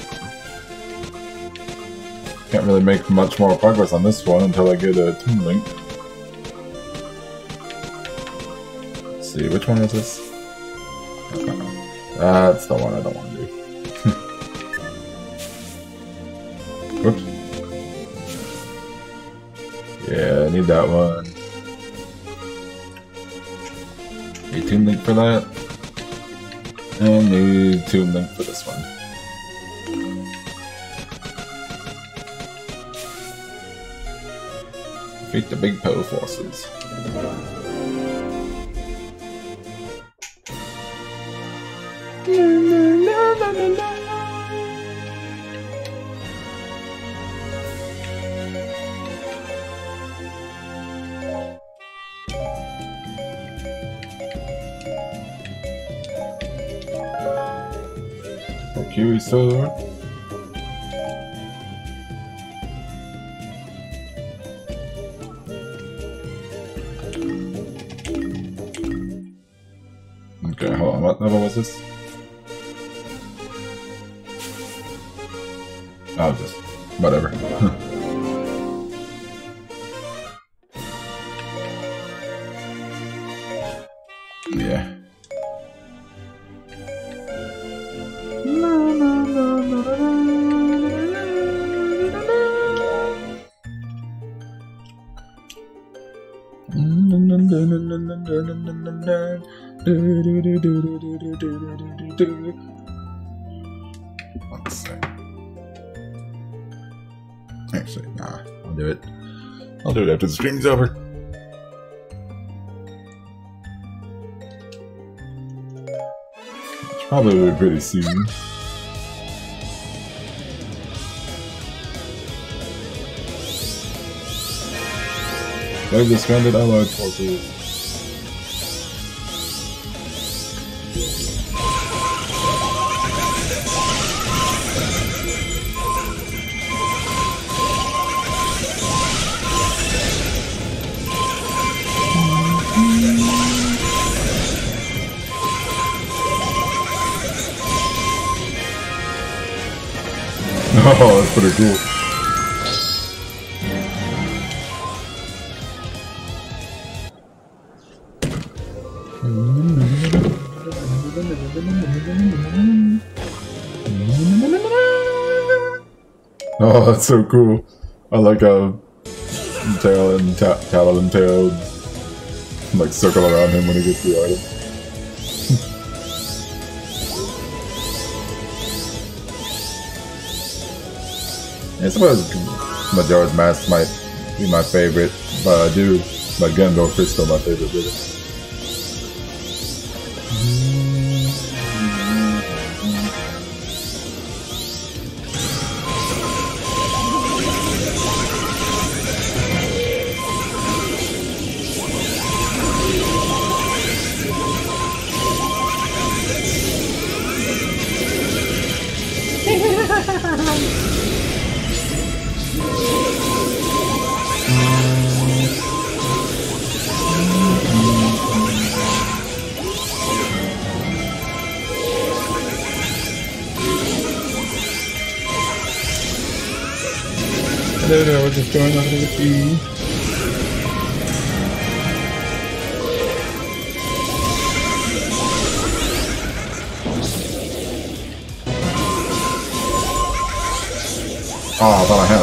Can't really make much more progress on this one until I get a Toon Link. Let's see, which one is this? That's the one I don't want to do. Whoops. Yeah, I need that one. Need Toon Link for that. And need Toon Link for this one. Defeat the Big Po forces. Kiwi sword. Okay, hold on. What level was this? Oh, just whatever. Yeah. Let's see. Actually, nah, I'll do it. I'll do it after the stream's over. It's probably pretty soon. Save the stranded allied forces. Oh, that's pretty cool. Oh, that's so cool. I like how Tail and Talon and Tail like circle around him when he gets the item. I suppose Majora's Mask might be my favorite, but Ganondorf is still my favorite really. Hello, we're just going over to the sea. Oh, I thought I had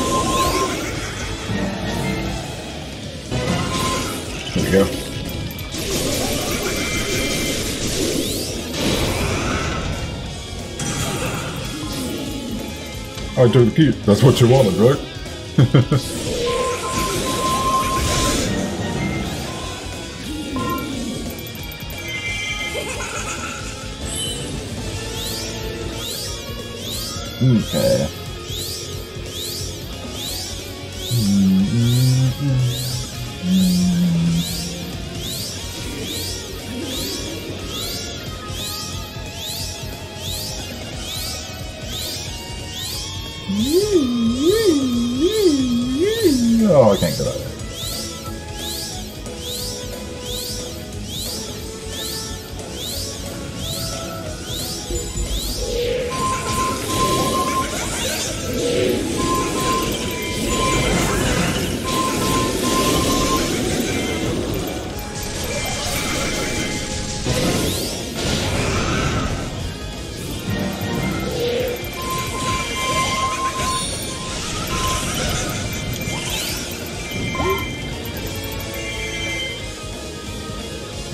him. There we go. I took the key. That's what you wanted, right? Okay. Oh, I can't get out of there.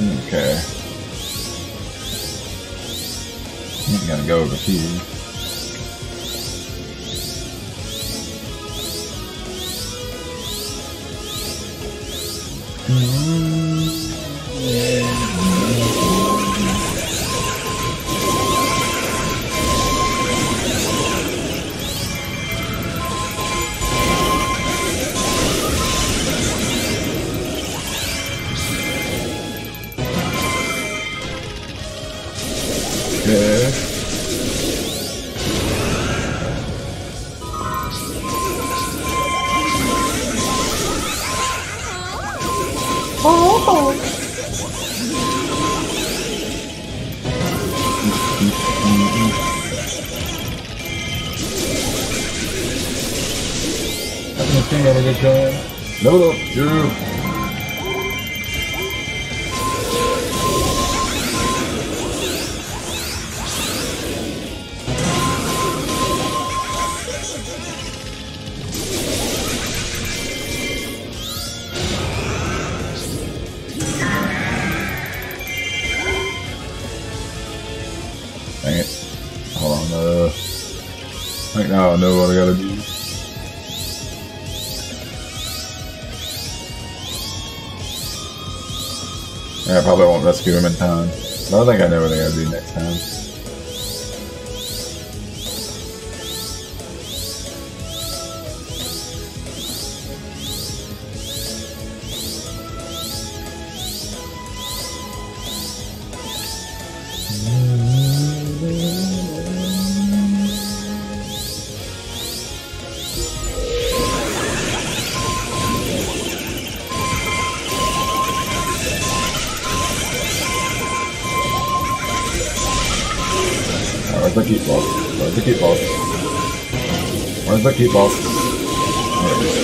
Okay. I'm gonna go over here. Level up, yeah. Dang it. Hold on, right now I know what I gotta do. Yeah, I probably won't rescue him in time. But I think I know what I gotta do next time. Where's the keep boss? Where's the keep boss? Where's the keep boss? There it is.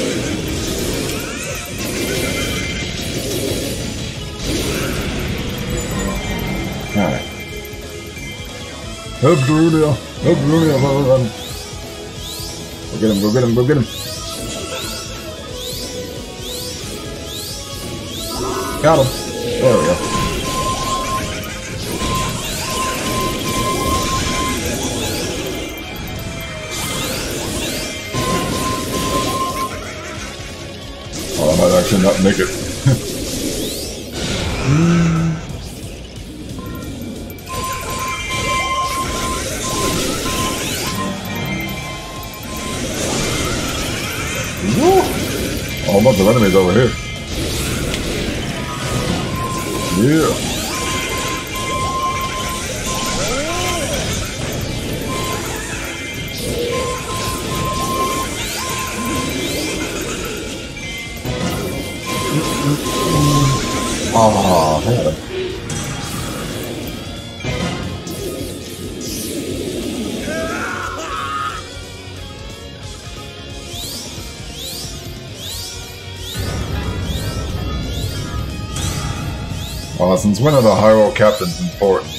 Alright. Help Julia! Help Julia! Run! Go get him, go get him, go get him! Got him! There we go. Oh, I might actually not make it. Oh, a bunch of enemies over here. Yeah. Oh, I got him. Well, since when are the Hyrule captains important?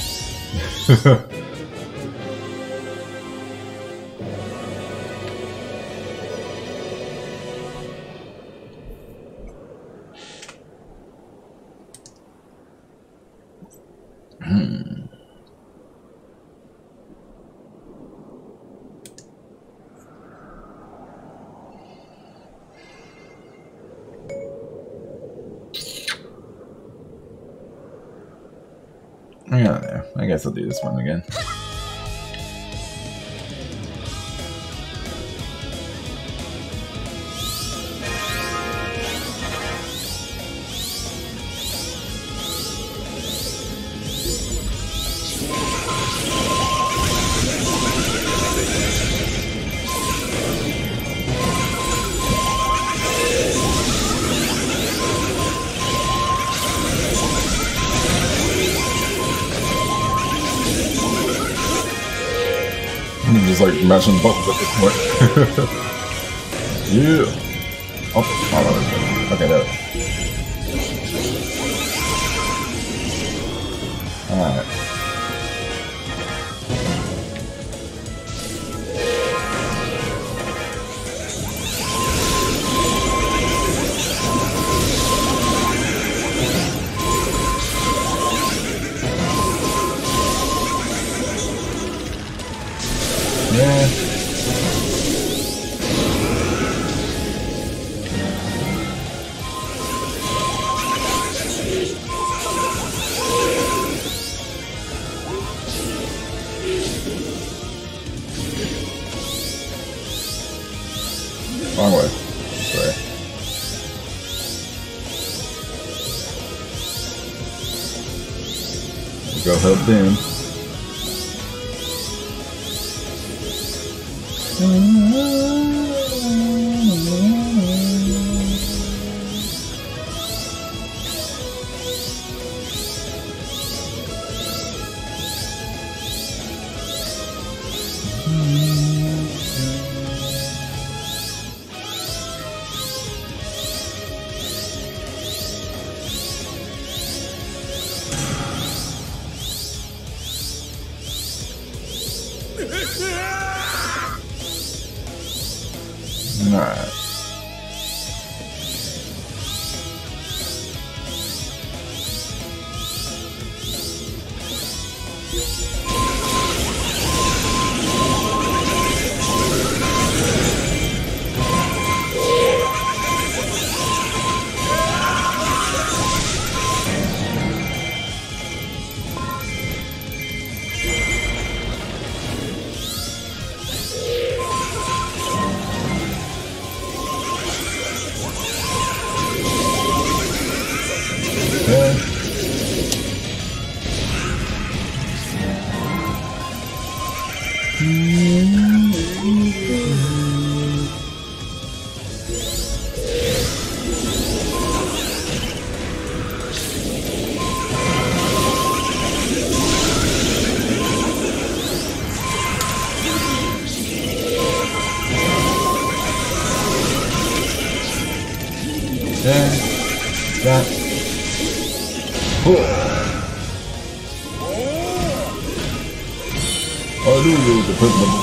Yeah, I guess I'll do this one again. I'm just like mashing buttons at this point. Yeah. Oh, okay, there. Alright. go help them. Alright. That. I do use the equipment.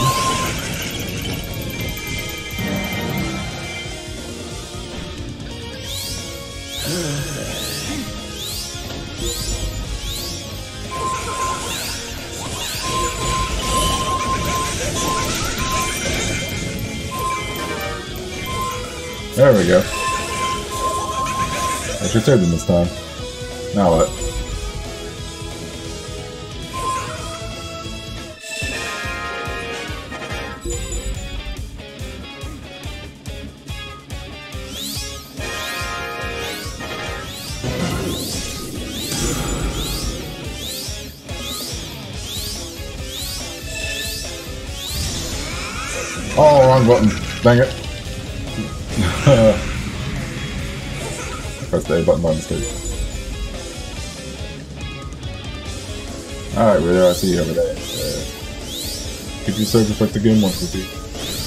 There we go. I should save them this time. Now what? Oh, wrong button. Dang it. Press the A button by mistake. Alright, we're there. I see you over there. Keep your surge effect again once we see.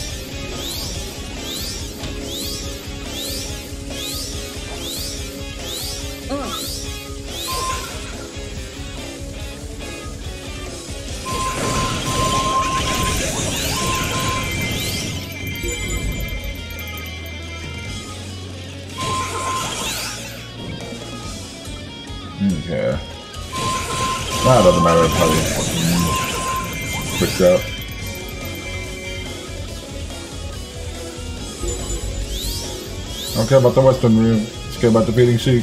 Okay. That doesn't matter, it probably switched out. I don't care about the Western room, just care about defeating Sheik.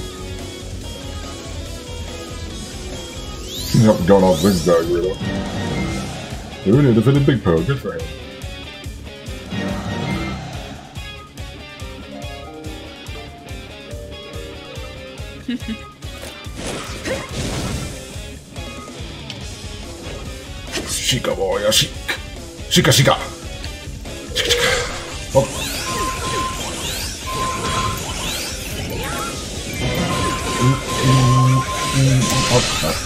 Yep, going off zigzag, really. They really defeated Big Pro, good for him. Shika warrior, Shik. Shika, Shika. Shika, Shika. Oh. Oh.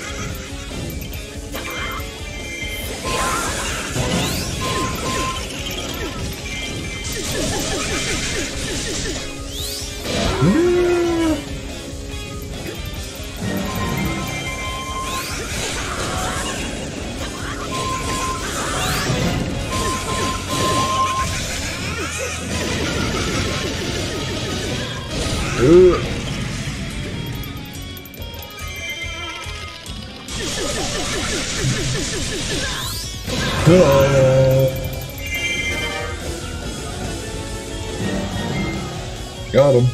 Got him.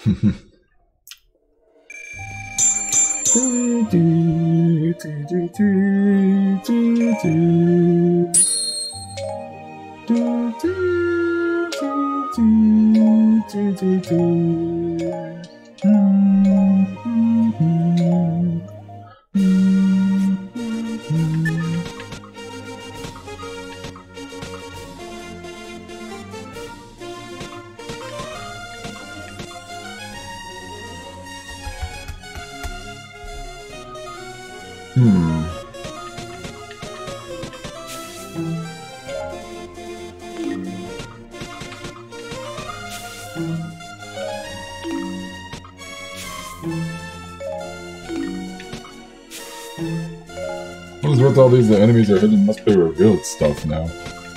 What is with all these enemies are hidden must be revealed stuff now?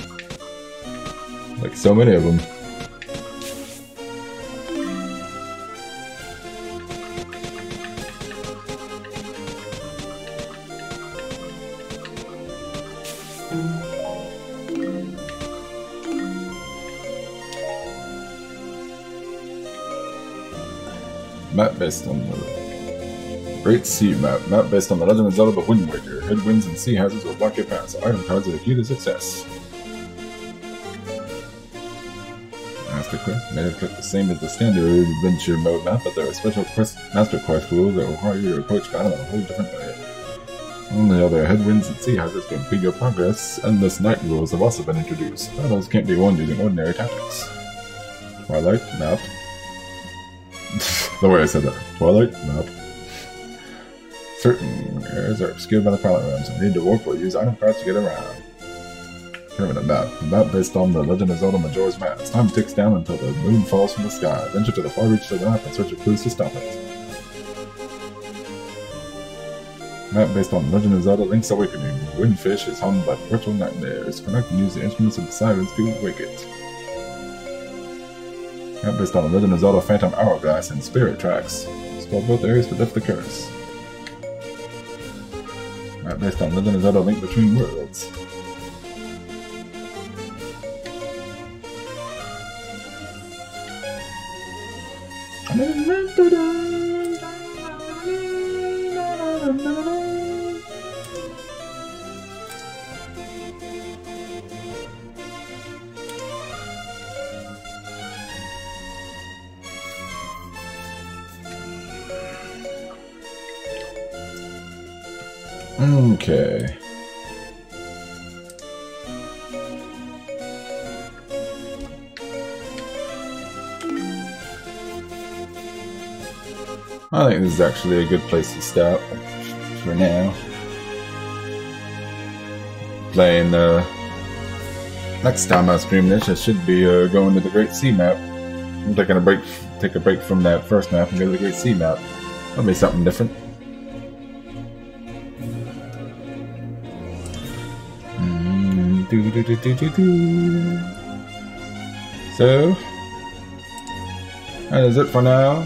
Like so many of them. Map based on the Great Sea Map. Map based on the Legend of Zelda the Wind Waker. Headwinds and sea hazards will block your paths. Item cards are the key to success. Master Quest may have kept the same as the standard adventure mode map, but there are special Master Quest rules that require you to approach battle in a whole different way. Only other headwinds and sea hazards can impede your progress. Endless night rules have also been introduced. Battles can't be won using ordinary tactics. Twilight Map. The way I said that. Twilight Map. Certain areas are obscured by the pilot realms and need to warp or use item cards to get around. Permanent Map. A map based on the Legend of Zelda Majora's Mask. As time ticks down until the moon falls from the sky. Venture to the far reaches of the map in search of clues to stop it. Map based on Legend of Zelda Link's Awakening. Windfish is haunted by virtual nightmares. Connect and use the instruments of the sirens to wake it. Map based on Legend of Zelda Phantom Hourglass and Spirit Tracks. Explore both areas to lift the curse. Map based on Legend of Zelda Link Between Worlds. Okay. I think this is actually a good place to stop for now. Playing next time I stream this, I should be going to the Great Sea Map. I'm taking a break, take a break from that first map and go to the Great Sea Map. That'll be something different. So that is it for now.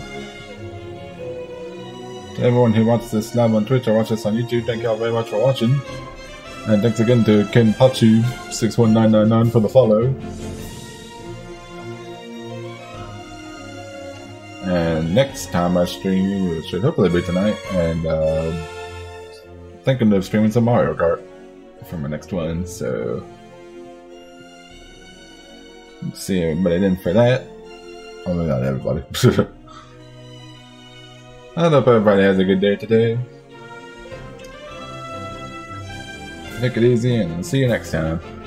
To everyone who watches this live on Twitch or watches this on YouTube, thank y'all very much for watching. And thanks again to KenPachu61999 for the follow. And next time I stream, it should hopefully be tonight, and thinking of streaming some Mario Kart for my next one, so see everybody in for that. Although not everybody. I hope everybody has a good day today. Take it easy and see you next time.